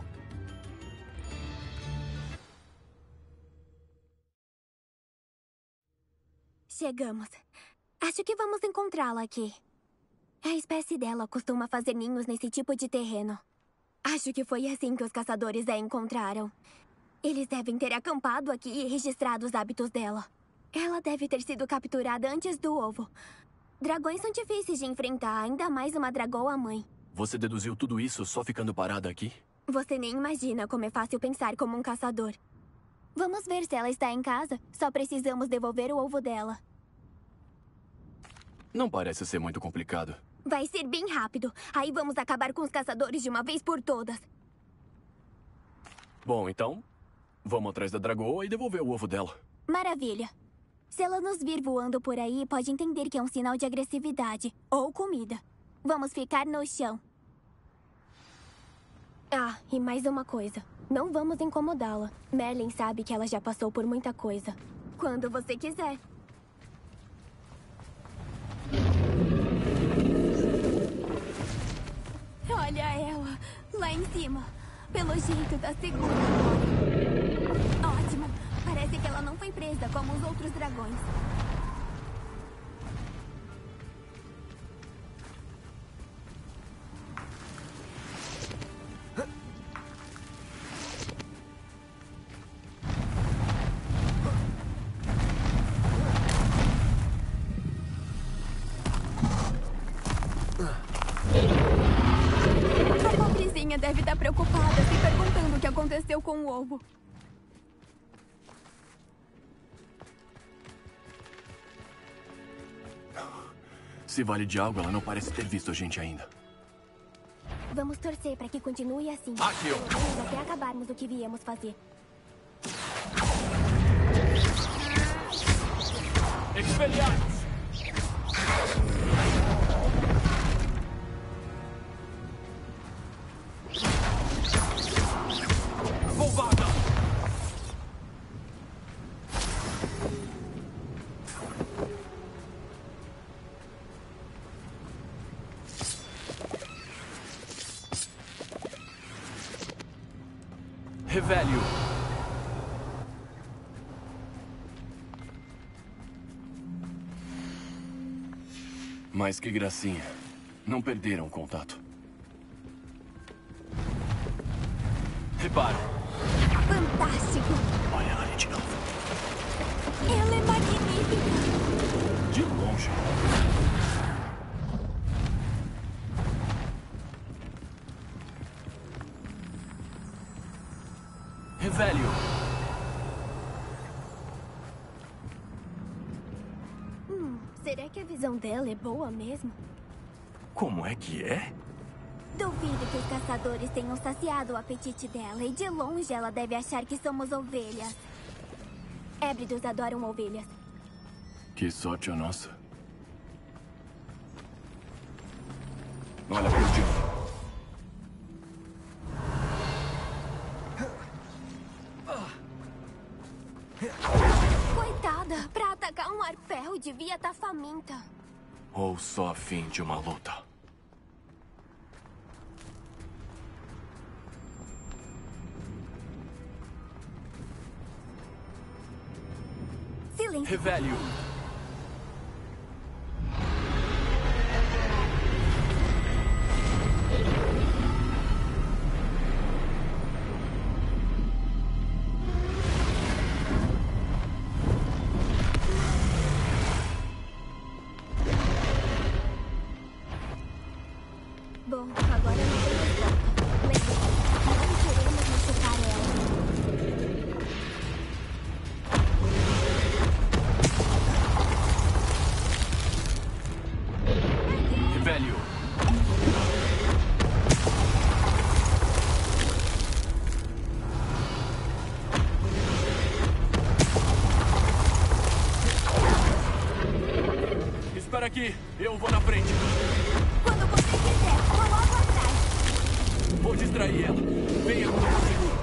Chegamos. Acho que vamos encontrá-la aqui. A espécie dela costuma fazer ninhos nesse tipo de terreno. Acho que foi assim que os caçadores a encontraram. Eles devem ter acampado aqui e registrado os hábitos dela. Ela deve ter sido capturada antes do ovo. Dragões são difíceis de enfrentar, ainda mais uma dragoa-mãe. Você deduziu tudo isso só ficando parada aqui? Você nem imagina como é fácil pensar como um caçador. Vamos ver se ela está em casa. Só precisamos devolver o ovo dela. Não parece ser muito complicado. Vai ser bem rápido. Aí vamos acabar com os caçadores de uma vez por todas. Bom, então, vamos atrás da dragoa e devolver o ovo dela. Maravilha. Se ela nos vir voando por aí, pode entender que é um sinal de agressividade. Ou comida. Vamos ficar no chão. Ah, e mais uma coisa. Não vamos incomodá-la. Merlin sabe que ela já passou por muita coisa. Quando você quiser. Olha ela, lá em cima. Pelo jeito, tá segura agora. Ótimo. Parece que ela não foi presa como os outros dragões. A pobrezinha deve estar preocupada, se perguntando o que aconteceu com o ovo. Se vale de algo, ela não parece ter visto a gente ainda. Vamos torcer para que continue assim. Aqui, ó. Até acabarmos o que viemos fazer. Expelliarmus! Bombada! Revelio. Mas que gracinha. Não perderam o contato. Repara. Fantástico. Olha ela ali de novo. Ela é magnífica. De longe. Revelio. Hum, será que a visão dela é boa mesmo? Como é que é? Duvido que os caçadores tenham saciado o apetite dela. E de longe ela deve achar que somos ovelhas. Hébridos adoram ovelhas. Que sorte a nossa. Olha pro tio. Coitada, pra atacar um arpel devia estar faminta. Ou só a fim de uma luta. Silêncio. Revelio. Bom, agora não tem mais volta. Lembre-se, não queremos machucar ela. velho! Espera aqui, eu vou na frente. Quando você quiser, vou logo atrás. Vou distrair ela. Venha quando eu seguro.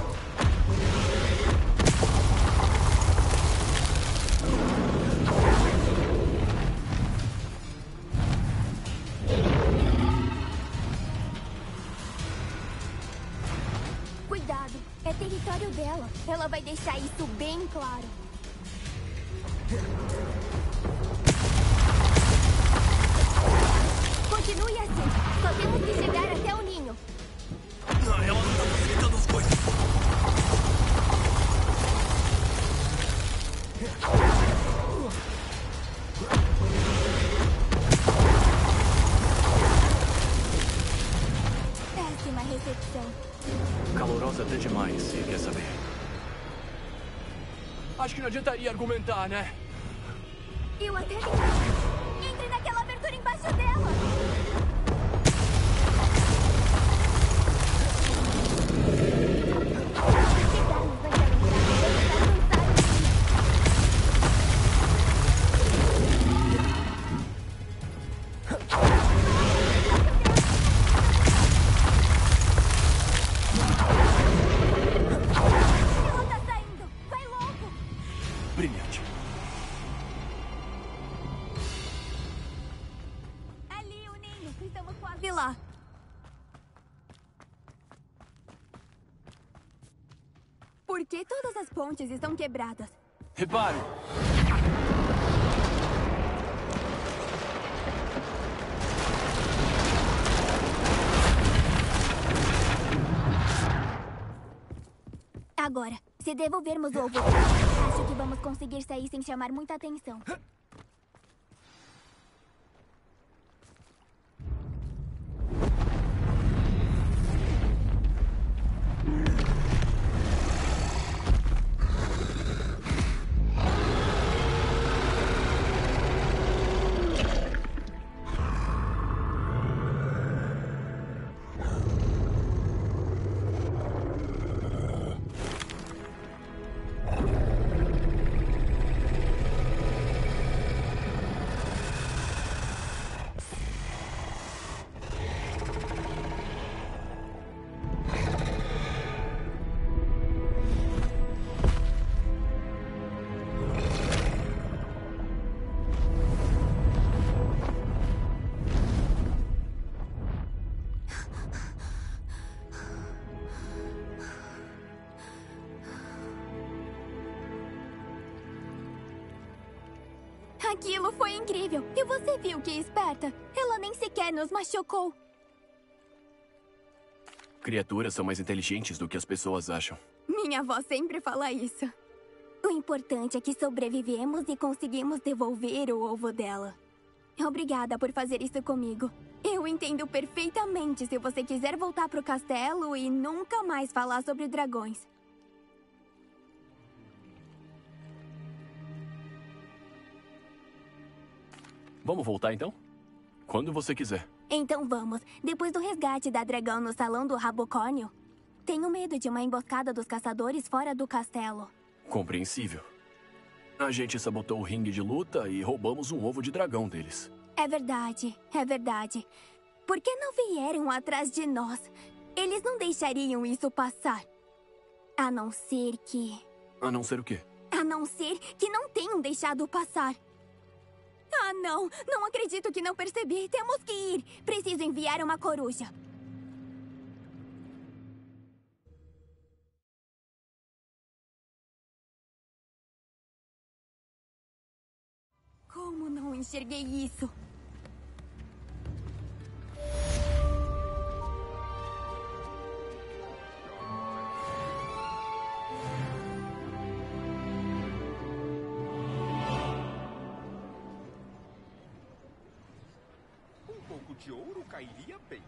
Cuidado, é território dela. Ela vai deixar isso bem claro. Continue assim. Só temos que chegar até o ninho. Não, ela não está facilitando as coisas. Péssima recepção. Calorosa até demais, se quer saber. Acho que não adiantaria argumentar, né? Eu até vi. Entre naquela abertura embaixo dela. Ela tá saindo. Vai logo. Brilhante. Ali o ninho. Estamos quase lá. Por que todas as pontes estão quebradas? Repare. Agora, se devolvermos o ovo, acho que vamos conseguir sair sem chamar muita atenção. Aquilo foi incrível. E você viu que esperta? Ela nem sequer nos machucou. Criaturas são mais inteligentes do que as pessoas acham. Minha avó sempre fala isso. O importante é que sobrevivemos e conseguimos devolver o ovo dela. Obrigada por fazer isso comigo. Eu entendo perfeitamente se você quiser voltar pro castelo e nunca mais falar sobre dragões. Vamos voltar, então? Quando você quiser. Então vamos. Depois do resgate da dragão no salão do Rabocórnio, tenho medo de uma emboscada dos caçadores fora do castelo. Compreensível. A gente sabotou o ringue de luta e roubamos um ovo de dragão deles. É verdade, é verdade. Por que não vieram atrás de nós? Eles não deixariam isso passar. A não ser que... A não ser o quê? A não ser que não tenham deixado passar. Ah, não! Não acredito que não percebi. Temos que ir. Preciso enviar uma coruja. Como não enxerguei isso? Um pouco de ouro cairia bem.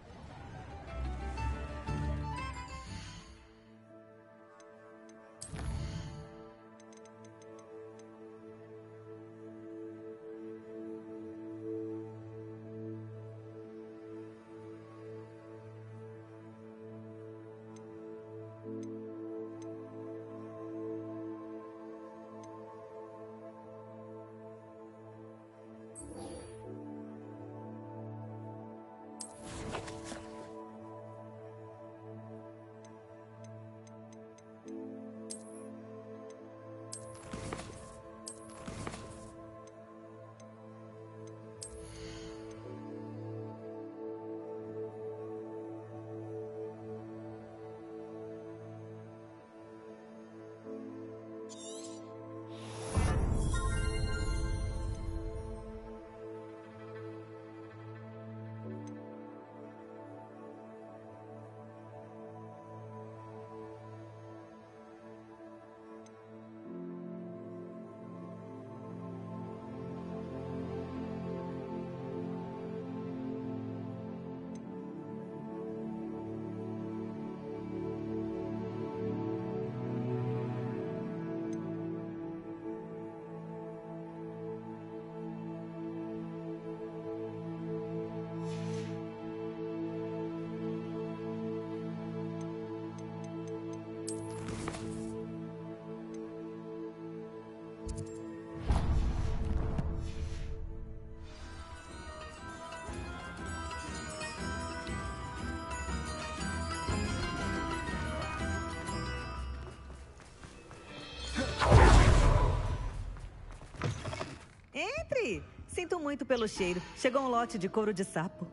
Entre! Sinto muito pelo cheiro. Chegou um lote de couro de sapo.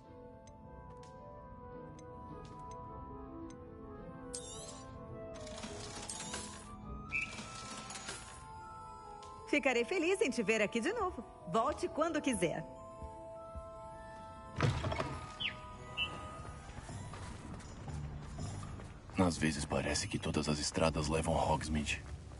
Ficarei feliz em te ver aqui de novo. Volte quando quiser. Às vezes parece que todas as estradas levam a Hogsmeade.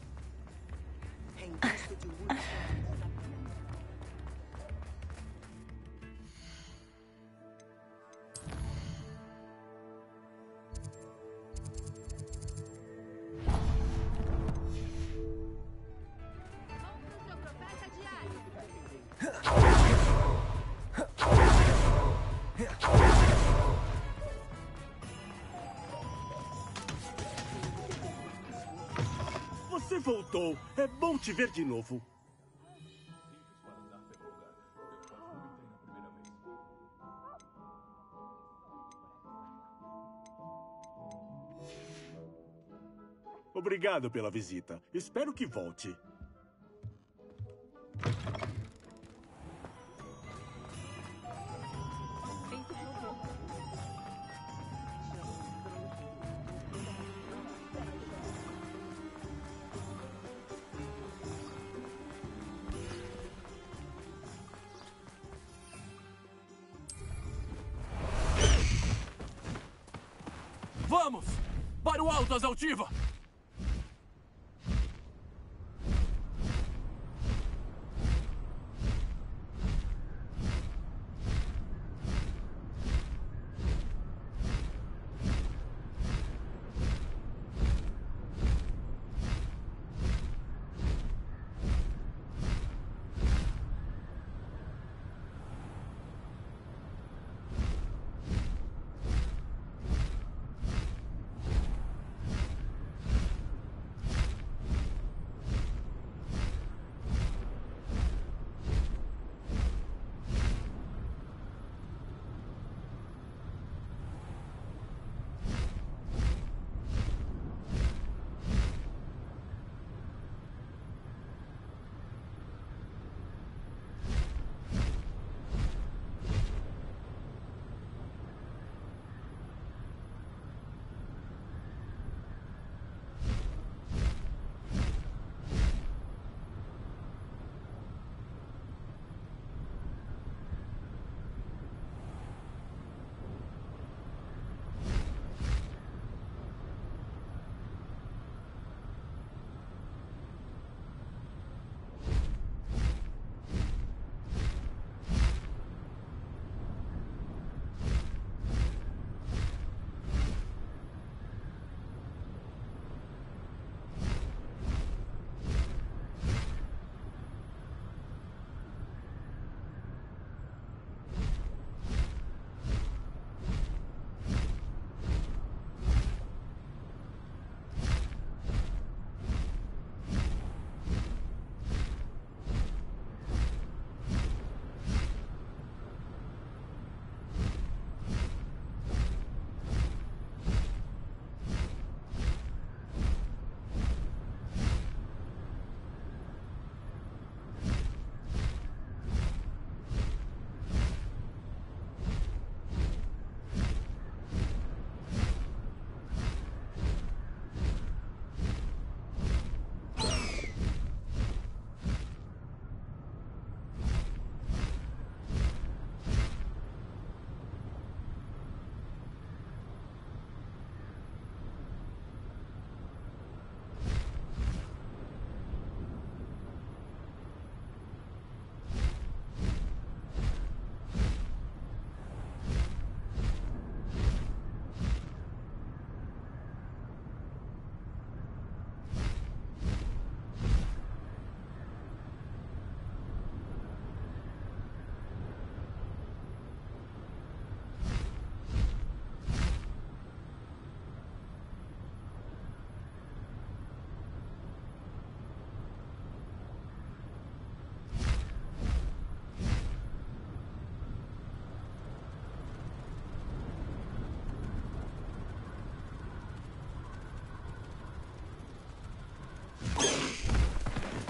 Você voltou. É bom te ver de novo. Obrigado pela visita. Espero que volte. Vamos! Para o alto, Altiva!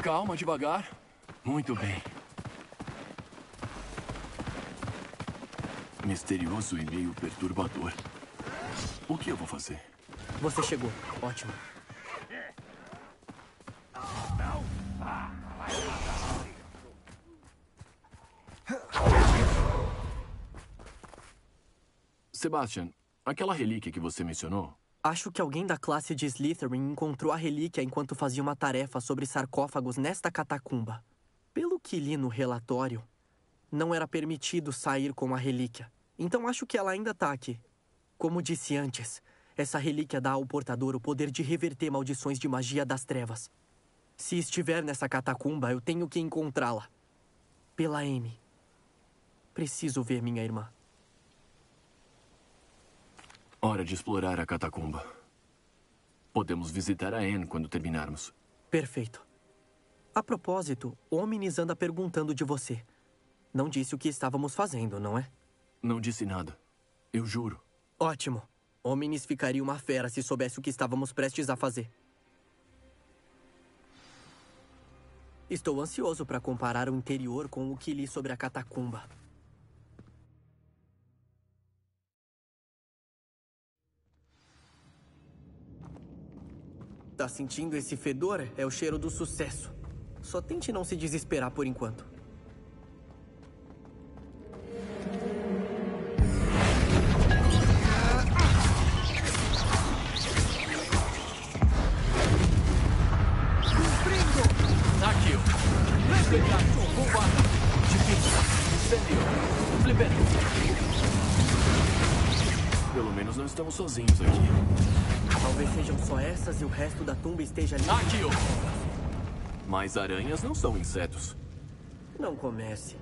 Calma, devagar. Muito bem. Misterioso e meio perturbador. O que eu vou fazer? Você chegou. Ótimo. Sebastian, aquela relíquia que você mencionou... Acho que alguém da classe de Slytherin encontrou a relíquia enquanto fazia uma tarefa sobre sarcófagos nesta catacumba. Pelo que li no relatório, não era permitido sair com a relíquia. Então acho que ela ainda está aqui. Como disse antes, essa relíquia dá ao portador o poder de reverter maldições de magia das trevas. Se estiver nessa catacumba, eu tenho que encontrá-la. Pela Amy. Preciso ver minha irmã. Hora de explorar a catacumba. Podemos visitar a Anne quando terminarmos. Perfeito. A propósito, Omnis anda perguntando de você. Não disse o que estávamos fazendo, não é? Não disse nada. Eu juro. Ótimo. Omnis ficaria uma fera se soubesse o que estávamos prestes a fazer. Estou ansioso para comparar o interior com o que li sobre a catacumba. Tá sentindo esse fedor? É o cheiro do sucesso. Só tente não se desesperar por enquanto. Aqui, ó. Bombada. Difícil. Incêndio. Flipper. Pelo menos não estamos sozinhos aqui. Talvez sejam só essas e o resto da tumba esteja ali. Aqui, ó. Mas aranhas não são insetos. Não comece.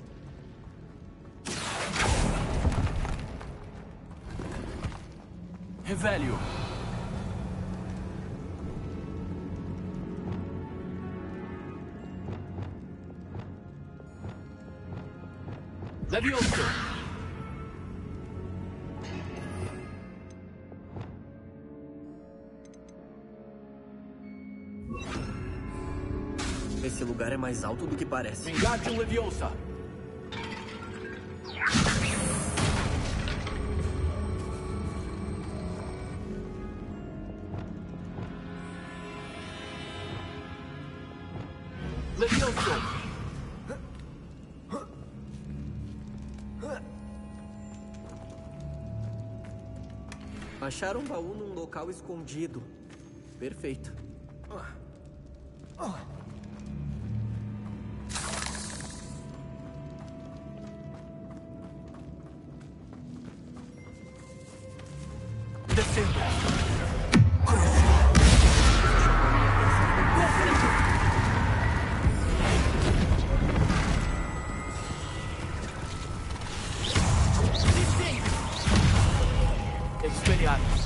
Revelio. Levioso. Esse lugar é mais alto do que parece. Wingardium Leviosa. Levioso. Acharam um baú num local escondido. Perfeito. Descendo. Expelliarmus.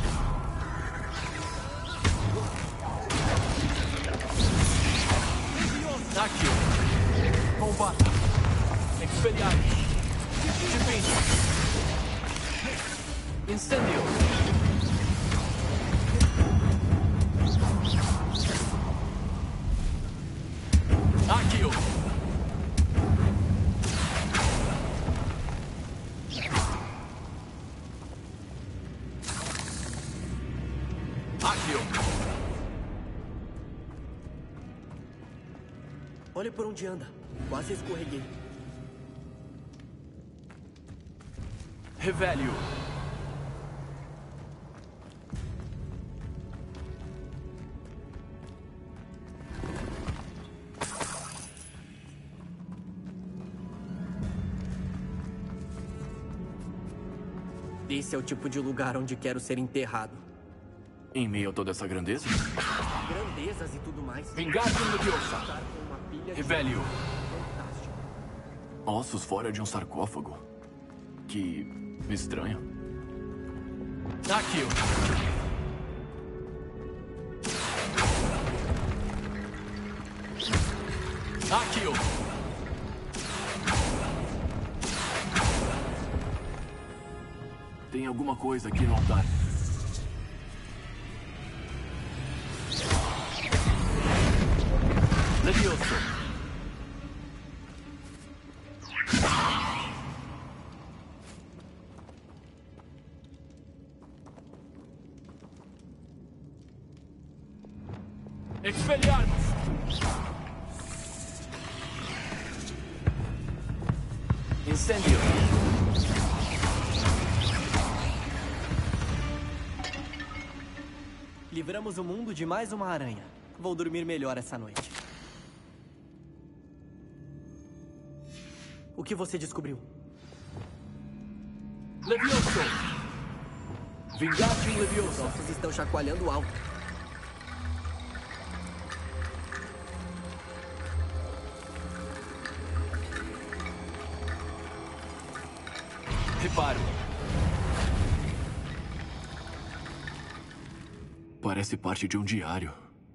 Aqui. Combata. Expelliarmus. Divino. Incêndio. Aqui. Olhe por onde anda. Quase escorreguei. Revelio. Esse é o tipo de lugar onde quero ser enterrado. Em meio a toda essa grandeza? Grandezas e tudo mais. Wingardium Leviosa. Revelio. Ossos fora de um sarcófago. Que estranho. Aqui. Aqui. Tem alguma coisa aqui no altar. Levioso. Expelliarmus! Incendio! Livramos o mundo de mais uma aranha. Vou dormir melhor essa noite. O que você descobriu? Levioso! Vingardium Leviosa! Vocês estão chacoalhando alto. Reparo. Parece parte de um diário.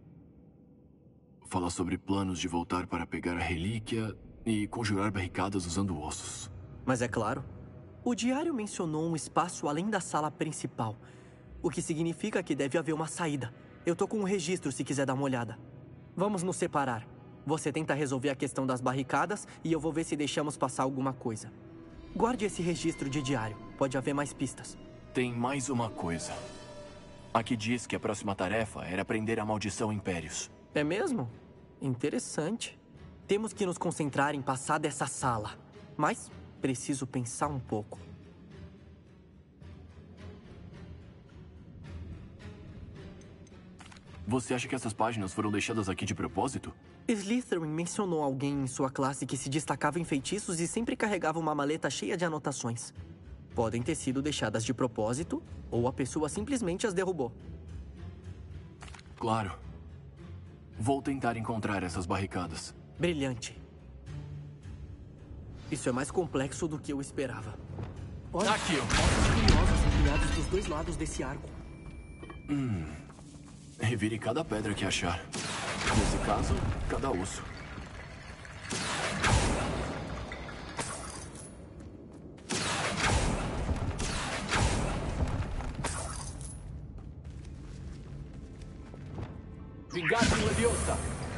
Fala sobre planos de voltar para pegar a relíquia e conjurar barricadas usando ossos. Mas é claro, o diário mencionou um espaço além da sala principal, o que significa que deve haver uma saída. Eu tô com um registro se quiser dar uma olhada. Vamos nos separar. Você tenta resolver a questão das barricadas e eu vou ver se deixamos passar alguma coisa. Guarde esse registro de diário. Pode haver mais pistas. Tem mais uma coisa. Aqui diz que a próxima tarefa era prender a maldição Impérios. É mesmo? Interessante. Temos que nos concentrar em passar dessa sala. Mas preciso pensar um pouco. Você acha que essas páginas foram deixadas aqui de propósito? Slytherin mencionou alguém em sua classe que se destacava em feitiços e sempre carregava uma maleta cheia de anotações. Podem ter sido deixadas de propósito, ou a pessoa simplesmente as derrubou. Claro. Vou tentar encontrar essas barricadas. Brilhante. Isso é mais complexo do que eu esperava. Olha, aqui, ó. Ossos curiosos empilhados dos dois lados desse arco. Hum. Revire cada pedra que achar. Nesse caso, cada osso. Vingardium Leviosa!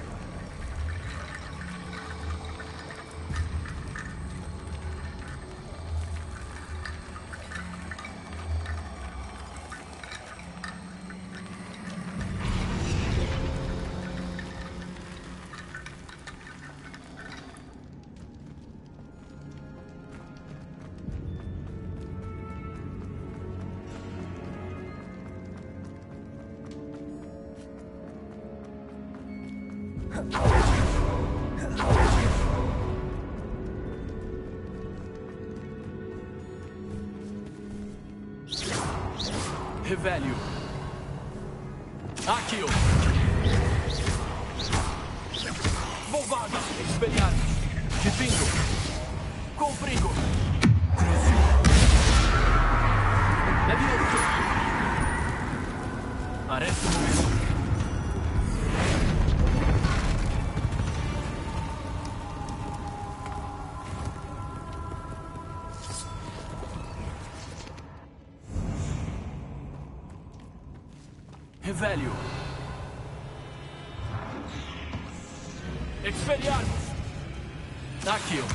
Revelio. Accio. Volvada. Expelliarmus. Divingo. Confringo. Crucio. Levioso. Arresto momento. Revelio. Expelliarmus. Accio.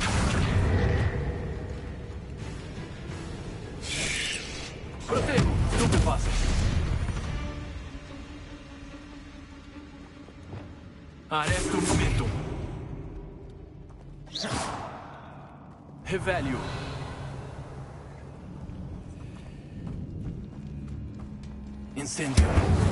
Protego. Stupefacem. Arresto momento. Revelio. Incendio.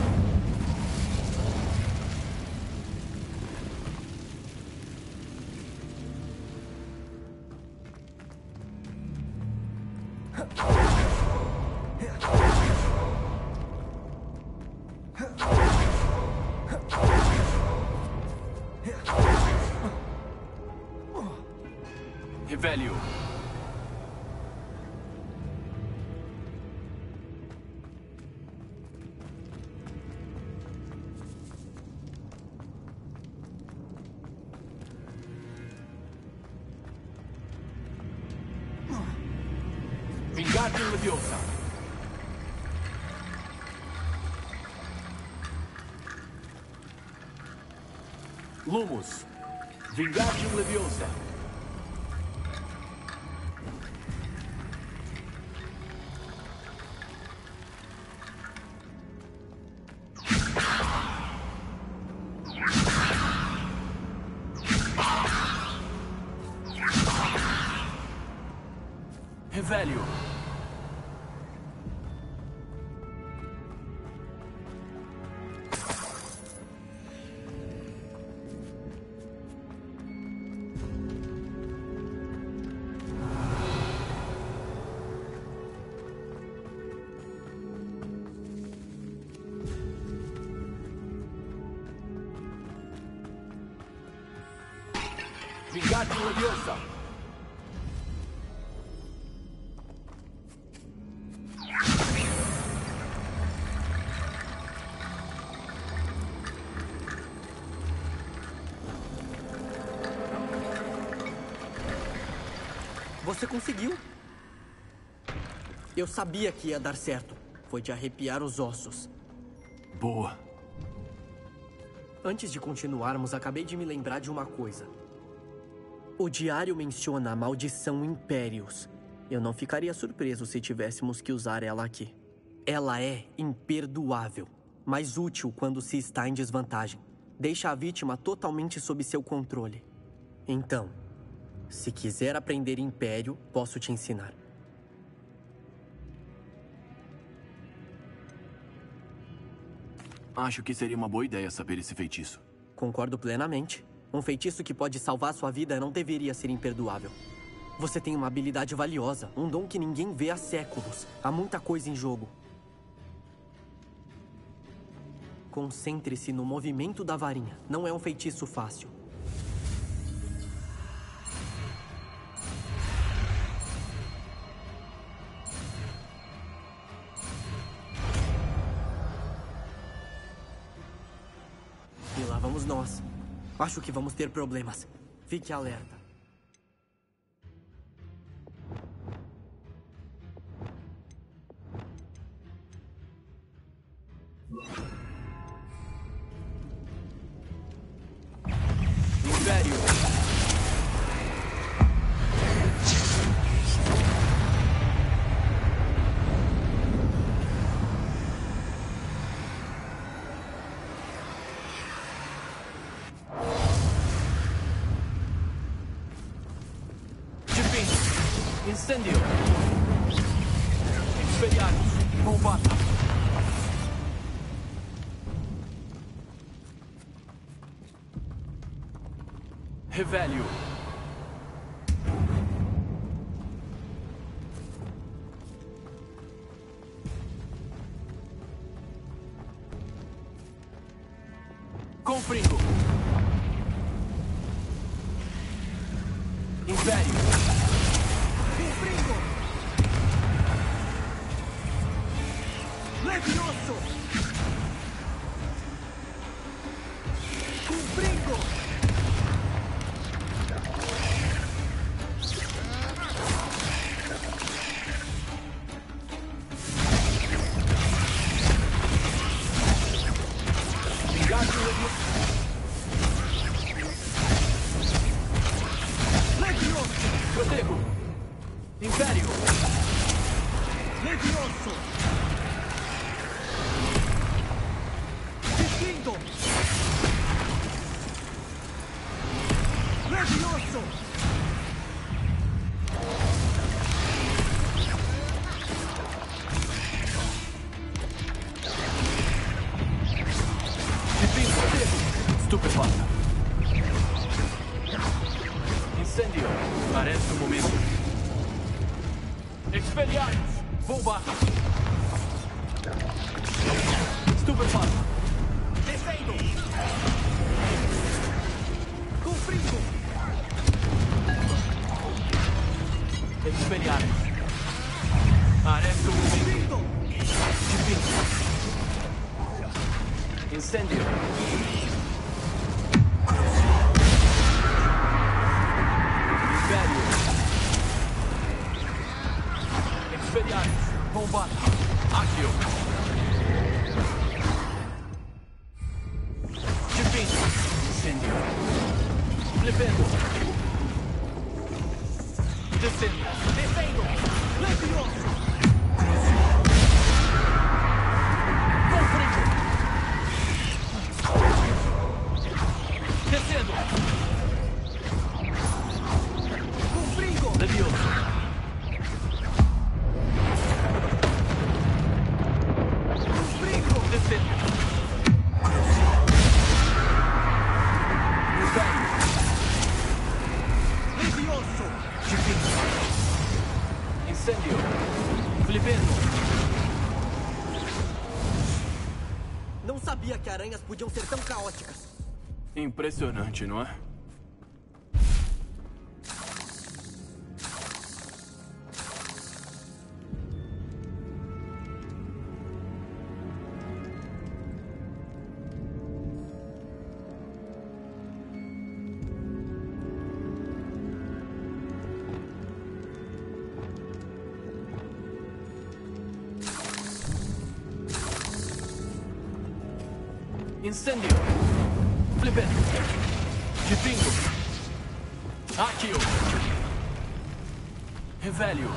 Revelio. Vingardium Leviosa. Lumos. Vingardium Leviosa. Revelio. Vingardium Leviosa. Você conseguiu. Eu sabia que ia dar certo. Foi de arrepiar os ossos. Boa. Antes de continuarmos, acabei de me lembrar de uma coisa. O diário menciona a maldição Impérios. Eu não ficaria surpreso se tivéssemos que usar ela aqui. Ela é imperdoável, mas útil quando se está em desvantagem. Deixa a vítima totalmente sob seu controle. Então, se quiser aprender Império, posso te ensinar. Acho que seria uma boa ideia saber esse feitiço. Concordo plenamente. Um feitiço que pode salvar sua vida não deveria ser imperdoável. Você tem uma habilidade valiosa, um dom que ninguém vê há séculos. Há muita coisa em jogo. Concentre-se no movimento da varinha. Não é um feitiço fácil. E lá vamos nós. Acho que vamos ter problemas. Fique alerta. Império. Incendio. Expelliarmus. Combata. Revelio. Confringo. Império. Confringo. Levioso. Confringo. Vingardium Leviosa. Levioso. Protego. Império. Levioso. Defendo. Levioso. Defendo. Protego. Stupefata. Incendio. Parece um momento. Expelliarmus. Bombata. Stupefata. Defendo. Confringo. Expelliarmus. Arresto o momento. Divino. Incendio. Império. Expelliarmus. Combata. Accio. Divino. Incendio. Defendo. Descendo. Defendo. Levioso. Confringo. Descendo. Confringo. Levioso. Flipendo! Não sabia que aranhas podiam ser tão caóticas. Impressionante, não é? Incêndio! Flipendo! Chipingo! Akio! Revelio!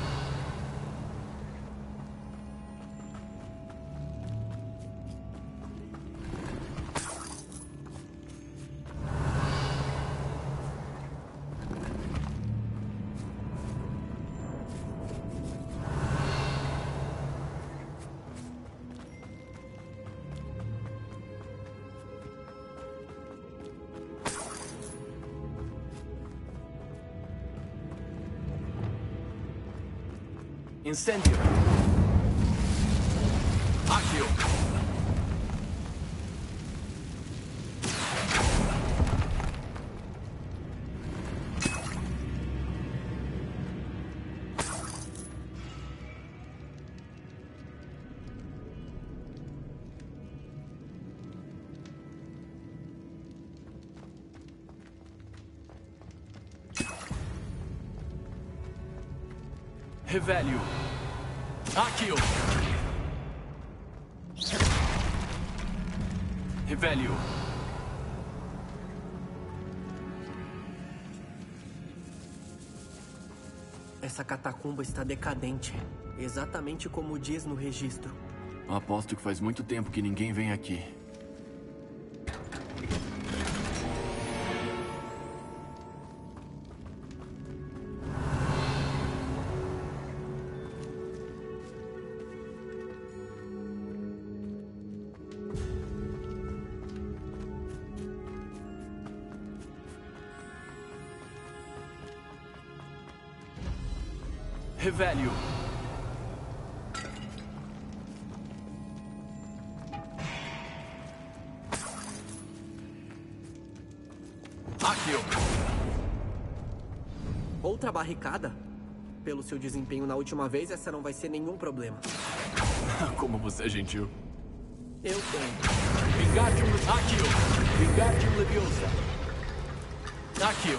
Incêndio! Akio! Revelio! Akio! Revelio! Essa catacumba está decadente. Exatamente como diz no registro. Aposto que faz muito tempo que ninguém vem aqui. Revelio! Akio! Outra barricada? Pelo seu desempenho na última vez, essa não vai ser nenhum problema. Como você é gentil. Eu tenho. Wingardium Akio! Wingardium Leviosa! Akio!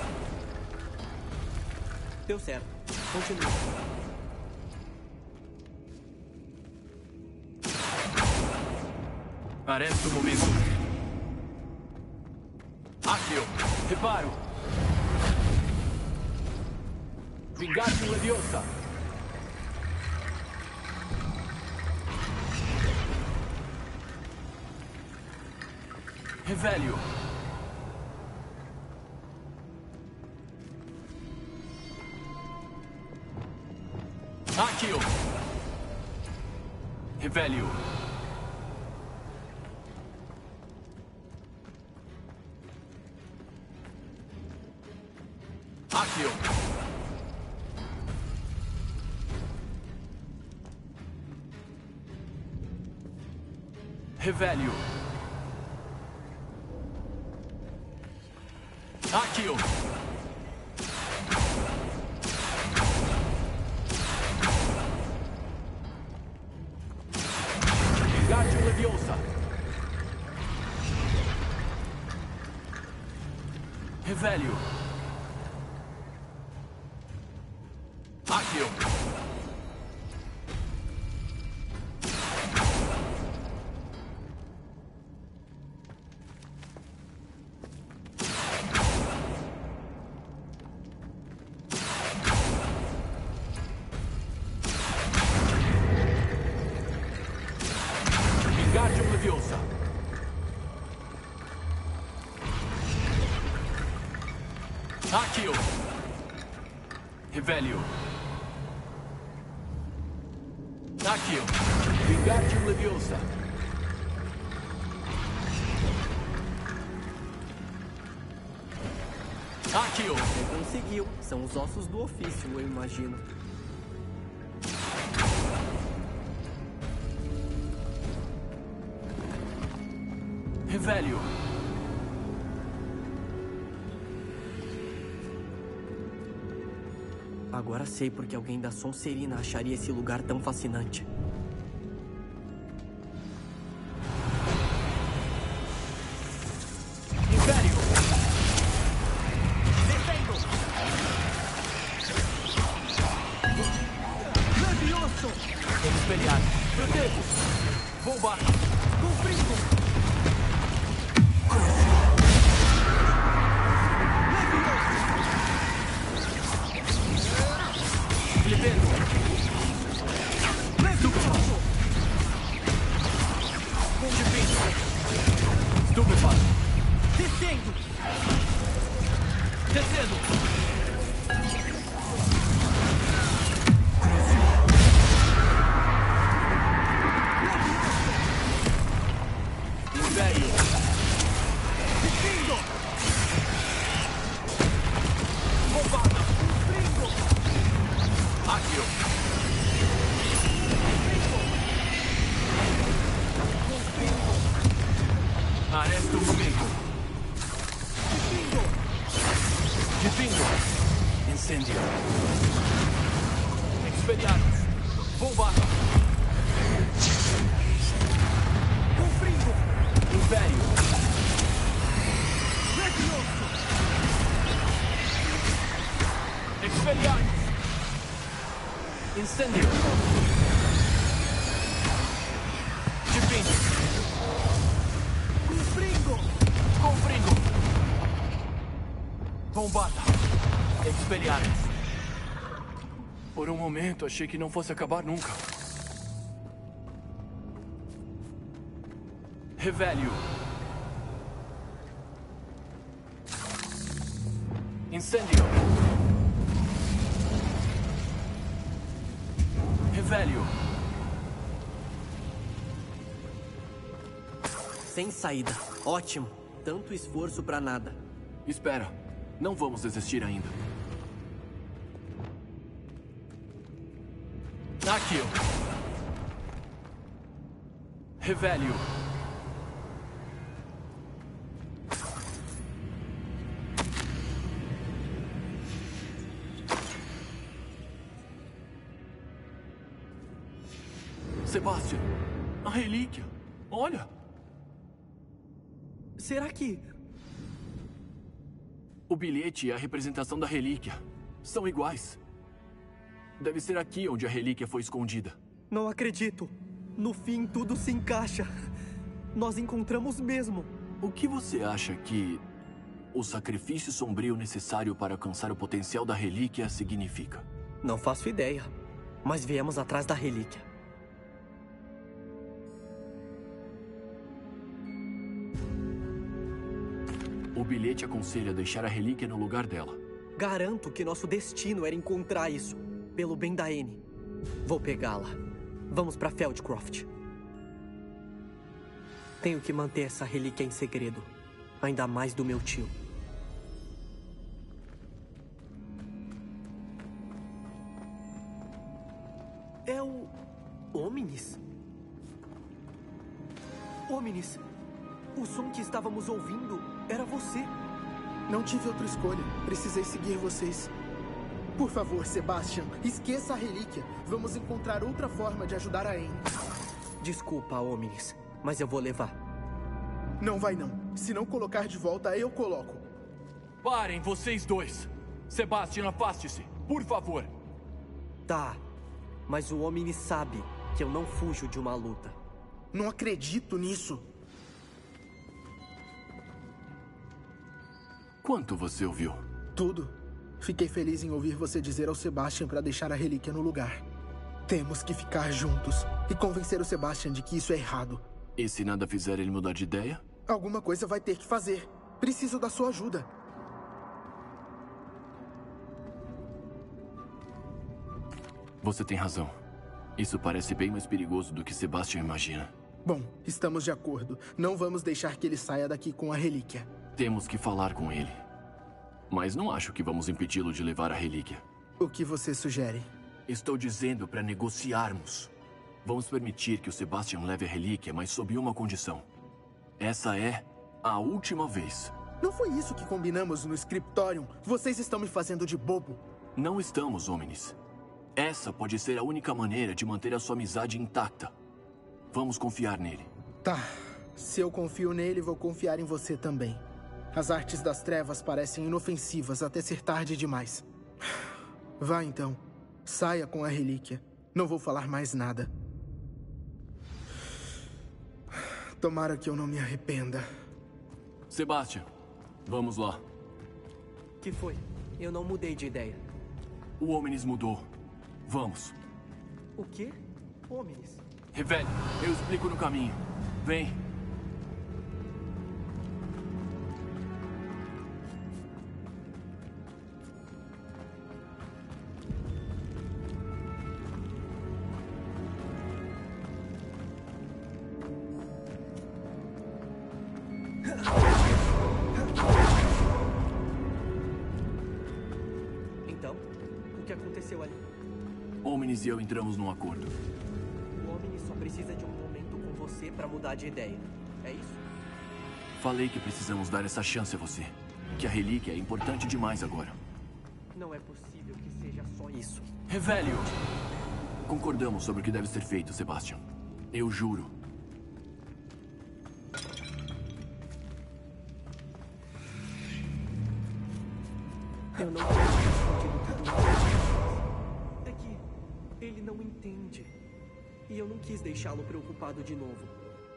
Deu certo. Continue. Arresto o momento. Akio! Reparo! Wingardium Leviosa! Revelio! Akio! Revelio! Akio! Revelio! Akio! Wingardium Leviosa! Revelio! Akio! Wingardium Leviosa! Akio! Revelio! Akio! Wingardium Leviosa! Akio! Você conseguiu. São os ossos do ofício, eu imagino. Revelio. Agora sei porque alguém da Sonserina acharia esse lugar tão fascinante. Império! Defendo! Levioso! Vamos pelear. Protejo! Vou baixo! Confringo! Libero! Levioso! Defendo! Estupefado! Descendo! Descendo! Império! Descendo! Bombada! Confringo! Accio! Arresto o momento! Descendo! Descendo! Incêndio! Expelliarmus! Bombada! Confringo! Império! Levioso! Expelliarmus! Incêndio! Defende! Confringo! Confringo! Bombada! Expelliarmus! Por um momento achei que não fosse acabar nunca. Revelio! Incêndio! Revelio! Sem saída. Ótimo. Tanto esforço pra nada. Espera. Não vamos desistir ainda. Accio! Revelio! Sebastian, a relíquia. Olha. Será que... O bilhete e a representação da relíquia são iguais. Deve ser aqui onde a relíquia foi escondida. Não acredito. No fim, tudo se encaixa. Nós encontramos mesmo. O que você acha que o sacrifício sombrio necessário para alcançar o potencial da relíquia significa? Não faço ideia. Mas viemos atrás da relíquia. O bilhete aconselha deixar a relíquia no lugar dela. Garanto que nosso destino era encontrar isso, pelo bem da Anne. Vou pegá-la. Vamos pra Feldcroft. Tenho que manter essa relíquia em segredo. Ainda mais do meu tio. É o... Hominis? Hominis, o som que estávamos ouvindo era você. Não tive outra escolha. Precisei seguir vocês. Por favor, Sebastian, esqueça a relíquia. Vamos encontrar outra forma de ajudar a Anne. Desculpa, Hominis, mas eu vou levar. Não vai não. Se não colocar de volta, eu coloco. Parem, vocês dois. Sebastian, afaste-se, por favor. Tá, mas o Hominis sabe que eu não fujo de uma luta. Não acredito nisso. Quanto você ouviu? Tudo. Fiquei feliz em ouvir você dizer ao Sebastian para deixar a relíquia no lugar. Temos que ficar juntos e convencer o Sebastian de que isso é errado. E se nada fizer ele mudar de ideia? Alguma coisa vai ter que fazer. Preciso da sua ajuda. Você tem razão. Isso parece bem mais perigoso do que Sebastian imagina. Bom, estamos de acordo. Não vamos deixar que ele saia daqui com a relíquia. Temos que falar com ele. Mas não acho que vamos impedi-lo de levar a relíquia. O que você sugere? Estou dizendo para negociarmos. Vamos permitir que o Sebastian leve a relíquia, mas sob uma condição. Essa é a última vez. Não foi isso que combinamos no Scriptorium? Vocês estão me fazendo de bobo. Não estamos, Hominis. Essa pode ser a única maneira de manter a sua amizade intacta. Vamos confiar nele. Tá. Se eu confio nele, vou confiar em você também. As artes das trevas parecem inofensivas até ser tarde demais. Vá então. Saia com a relíquia. Não vou falar mais nada. Tomara que eu não me arrependa. Sebastian, vamos lá. Que foi? Eu não mudei de ideia. O Hominis mudou. Vamos. O quê? Hominis? Revele, eu explico no caminho. Vem. Então, o que aconteceu ali? Hominis e eu entramos num acordo. O Hominis só precisa de um momento com você pra mudar de ideia. É isso? Falei que precisamos dar essa chance a você. Que a relíquia é importante demais agora. Não é possível que seja só isso. Revele-o! Concordamos sobre o que deve ser feito, Sebastian. Eu juro. Eu não quero ter escondido tudo isso. É que ele não entende. E eu não quis deixá-lo preocupado de novo.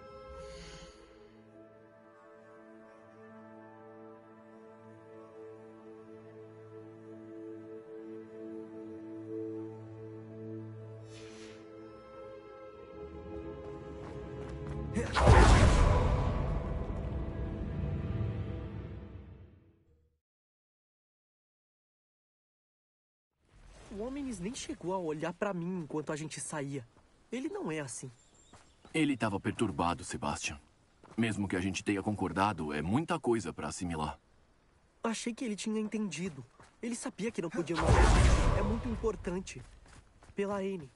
O Hominis nem chegou a olhar pra mim enquanto a gente saía. Ele não é assim. Ele estava perturbado, Sebastian. Mesmo que a gente tenha concordado, é muita coisa pra assimilar. Achei que ele tinha entendido. Ele sabia que não podíamos resistir. É muito importante. Pela Anne.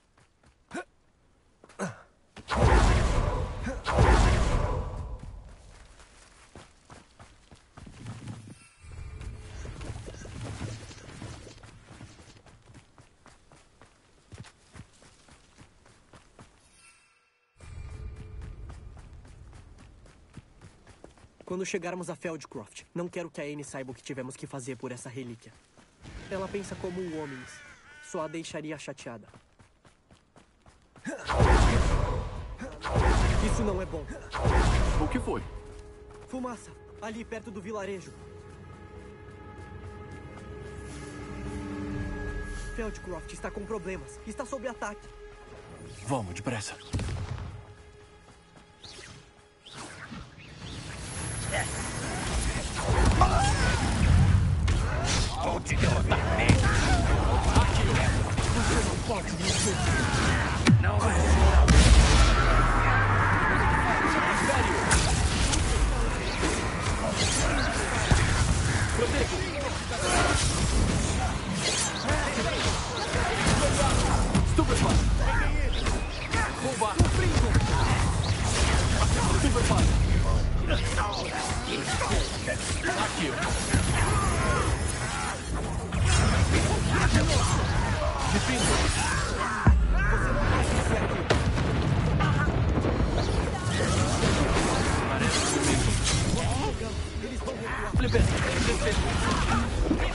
Quando chegarmos a Feldcroft, não quero que a Anne saiba o que tivemos que fazer por essa relíquia. Ela pensa como o Hominis. Só a deixaria chateada. Isso não é bom. O que foi? Fumaça, ali perto do vilarejo. Feldcroft está com problemas. Está sob ataque. Vamos, depressa. Vou te derrotar, bem. Você não pode me ver. Não vai ser. Superfast. Roubar. Superfast. Aqui. Defenda. Você não vai vencer aqui. Parece comigo. Eles vão recuar. Flipper, defesa.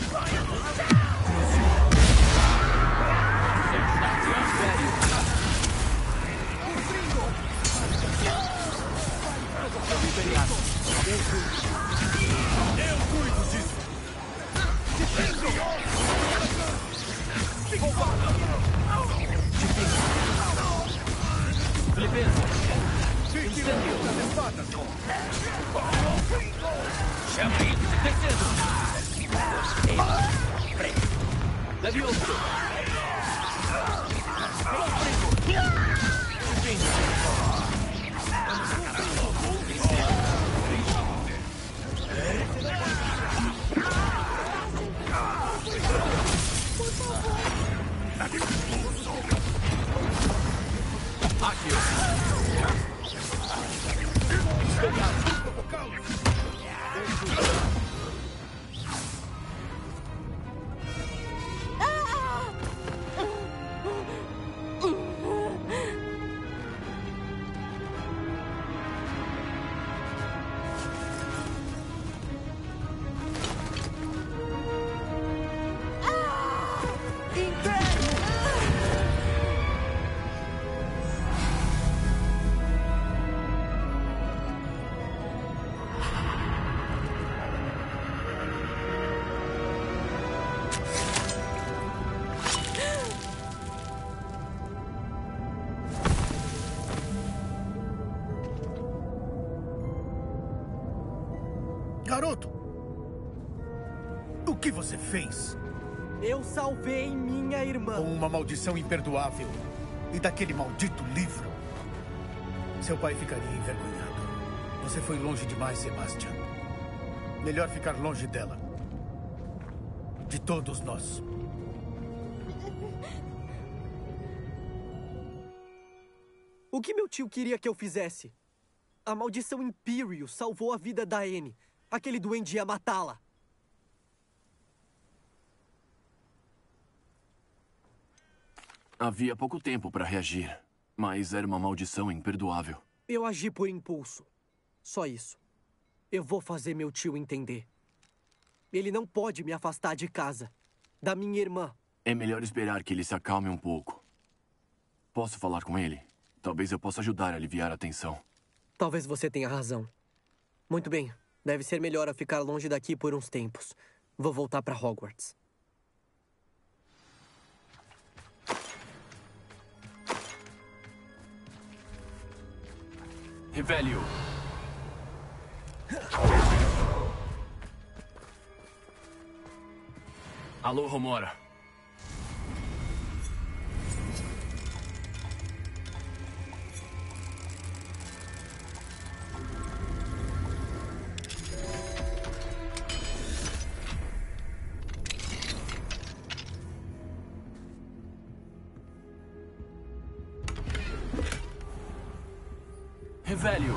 Eu cuido disso. Filipense. Incêndio. Chame. Descendo. Leve outro. Aqui. Vamos provocá-los! Garoto! O que você fez? Eu salvei minha irmã. Com uma maldição imperdoável. E daquele maldito livro. Seu pai ficaria envergonhado. Você foi longe demais, Sebastian. Melhor ficar longe dela. De todos nós. O que meu tio queria que eu fizesse? A maldição Imperial salvou a vida da Anne. Aquele duende ia matá-la. Havia pouco tempo para reagir, mas era uma maldição imperdoável. Eu agi por impulso. Só isso. Eu vou fazer meu tio entender. Ele não pode me afastar de casa, da minha irmã. É melhor esperar que ele se acalme um pouco. Posso falar com ele? Talvez eu possa ajudar a aliviar a tensão. Talvez você tenha razão. Muito bem. Deve ser melhor eu ficar longe daqui por uns tempos. Vou voltar para Hogwarts. Revelio. Alô, Romora. Revelio.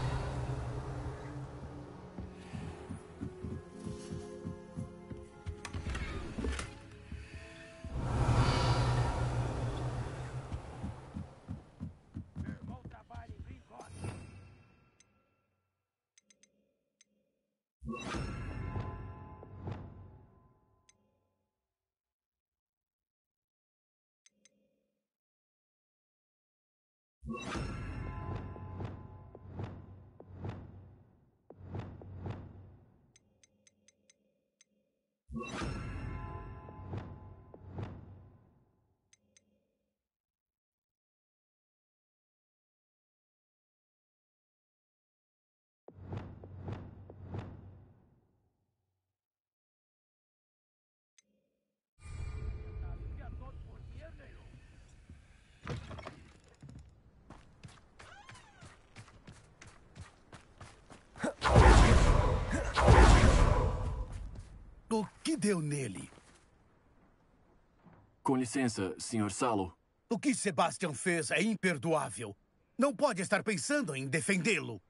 O que deu nele? Com licença, senhor Salo. O que Sebastian fez é imperdoável. Não pode estar pensando em defendê-lo.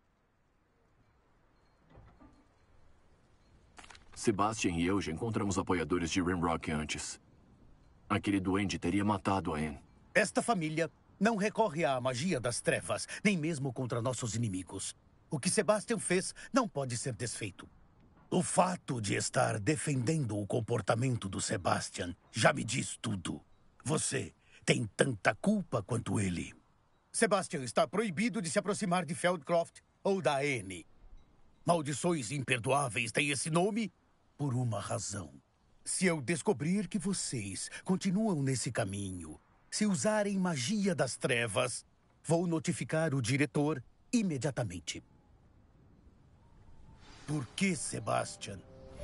Sebastian e eu já encontramos apoiadores de Ranrock antes. Aquele duende teria matado a Anne. Esta família não recorre à magia das trevas, nem mesmo contra nossos inimigos. O que Sebastian fez não pode ser desfeito. O fato de estar defendendo o comportamento do Sebastian já me diz tudo. Você tem tanta culpa quanto ele. Sebastian está proibido de se aproximar de Feldcroft ou da Anne. Maldições imperdoáveis têm esse nome por uma razão. Se eu descobrir que vocês continuam nesse caminho, se usarem magia das trevas, vou notificar o diretor imediatamente. Por que, Sebastian?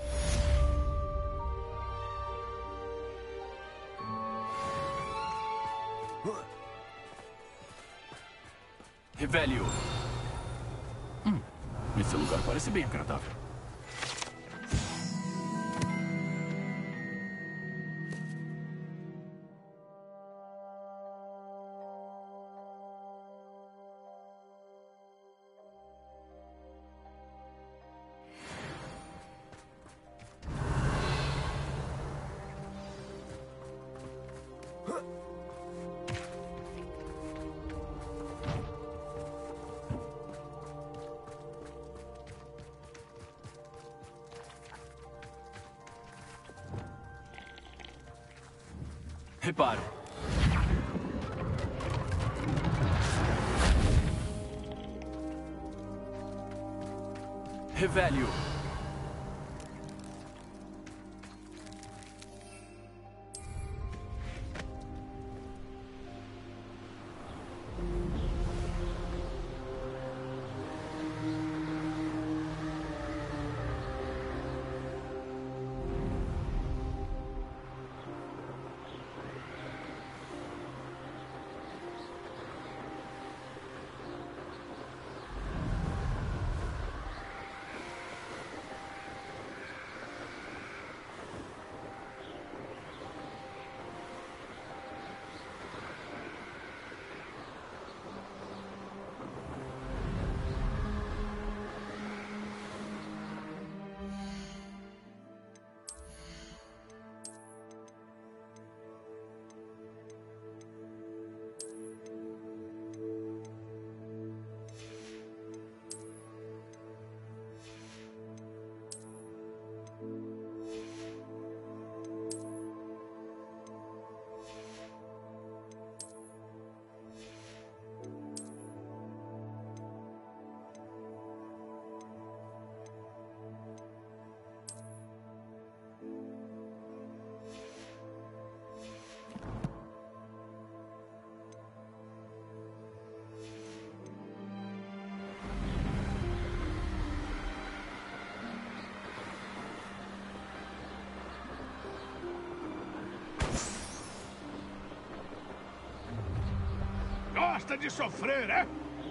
Revelio. Hum, esse lugar parece bem agradável. Reparo. Revelio. Gosta de sofrer, é?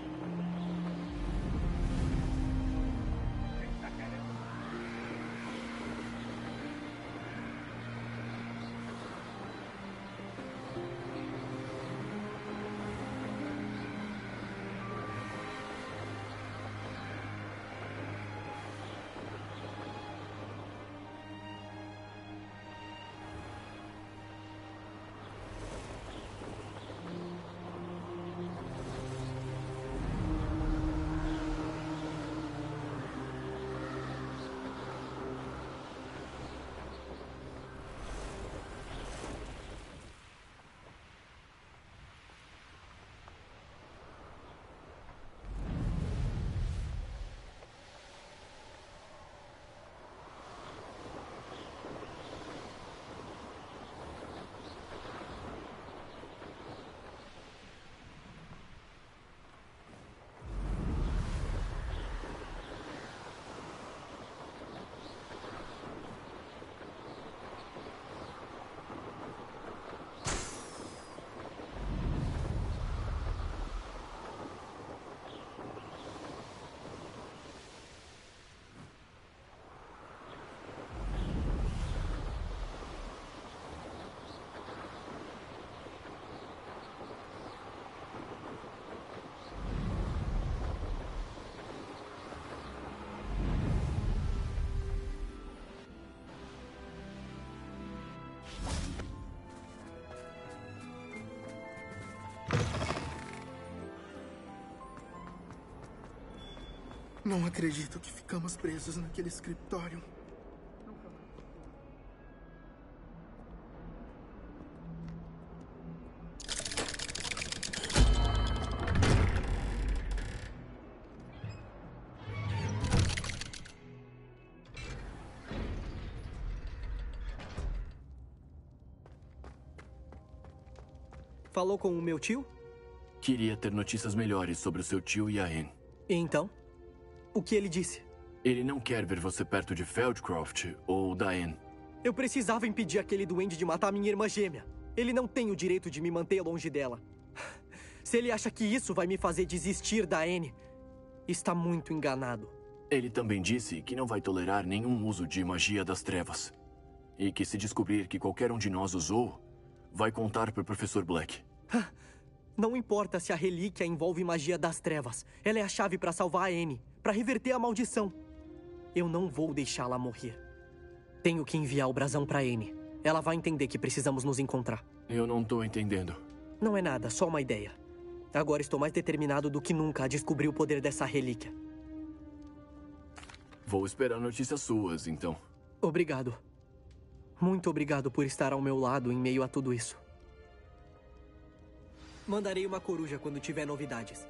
Não acredito que ficamos presos naquele escritório. Falou com o meu tio? Queria ter notícias melhores sobre o seu tio e a Anne. E então? O que ele disse? Ele não quer ver você perto de Feldcroft ou da Anne. Eu precisava impedir aquele duende de matar minha irmã gêmea. Ele não tem o direito de me manter longe dela. Se ele acha que isso vai me fazer desistir da Anne, está muito enganado. Ele também disse que não vai tolerar nenhum uso de magia das trevas. E que se descobrir que qualquer um de nós usou, vai contar para o professor Black. Não importa se a relíquia envolve magia das trevas. Ela é a chave para salvar a Anne, para reverter a maldição. Eu não vou deixá-la morrer. Tenho que enviar o brasão para Anne. Ela vai entender que precisamos nos encontrar. Eu não tô entendendo. Não é nada, só uma ideia. Agora estou mais determinado do que nunca a descobrir o poder dessa relíquia. Vou esperar notícias suas, então. Obrigado. Muito obrigado por estar ao meu lado em meio a tudo isso. Mandarei uma coruja quando tiver novidades.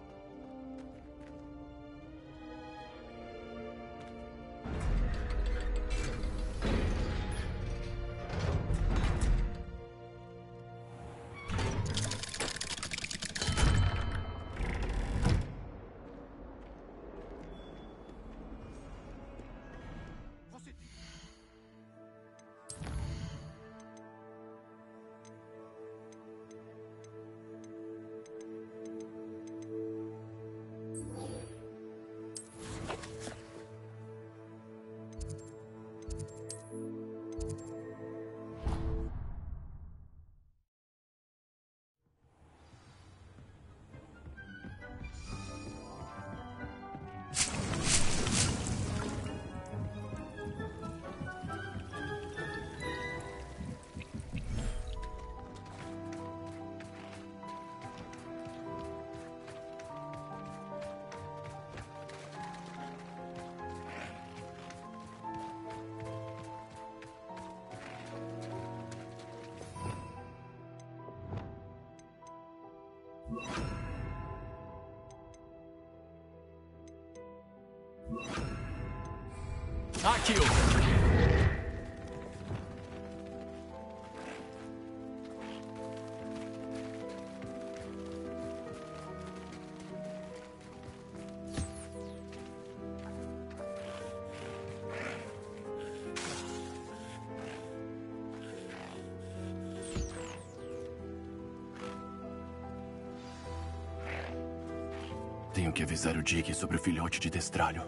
Aqui, ó. Tenho que avisar o Jake sobre o filhote de destralho.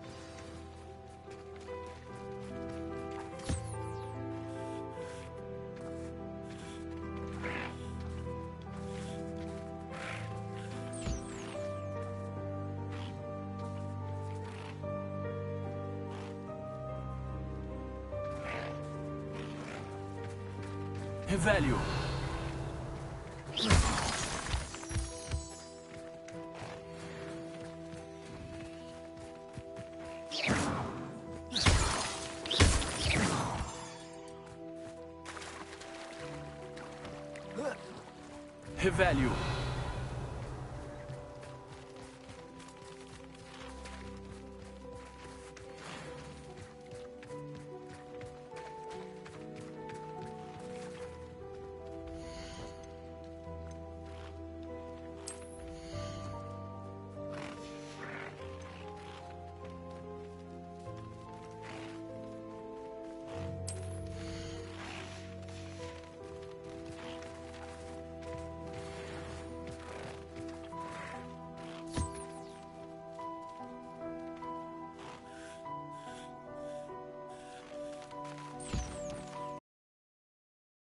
Revelio. Revelio.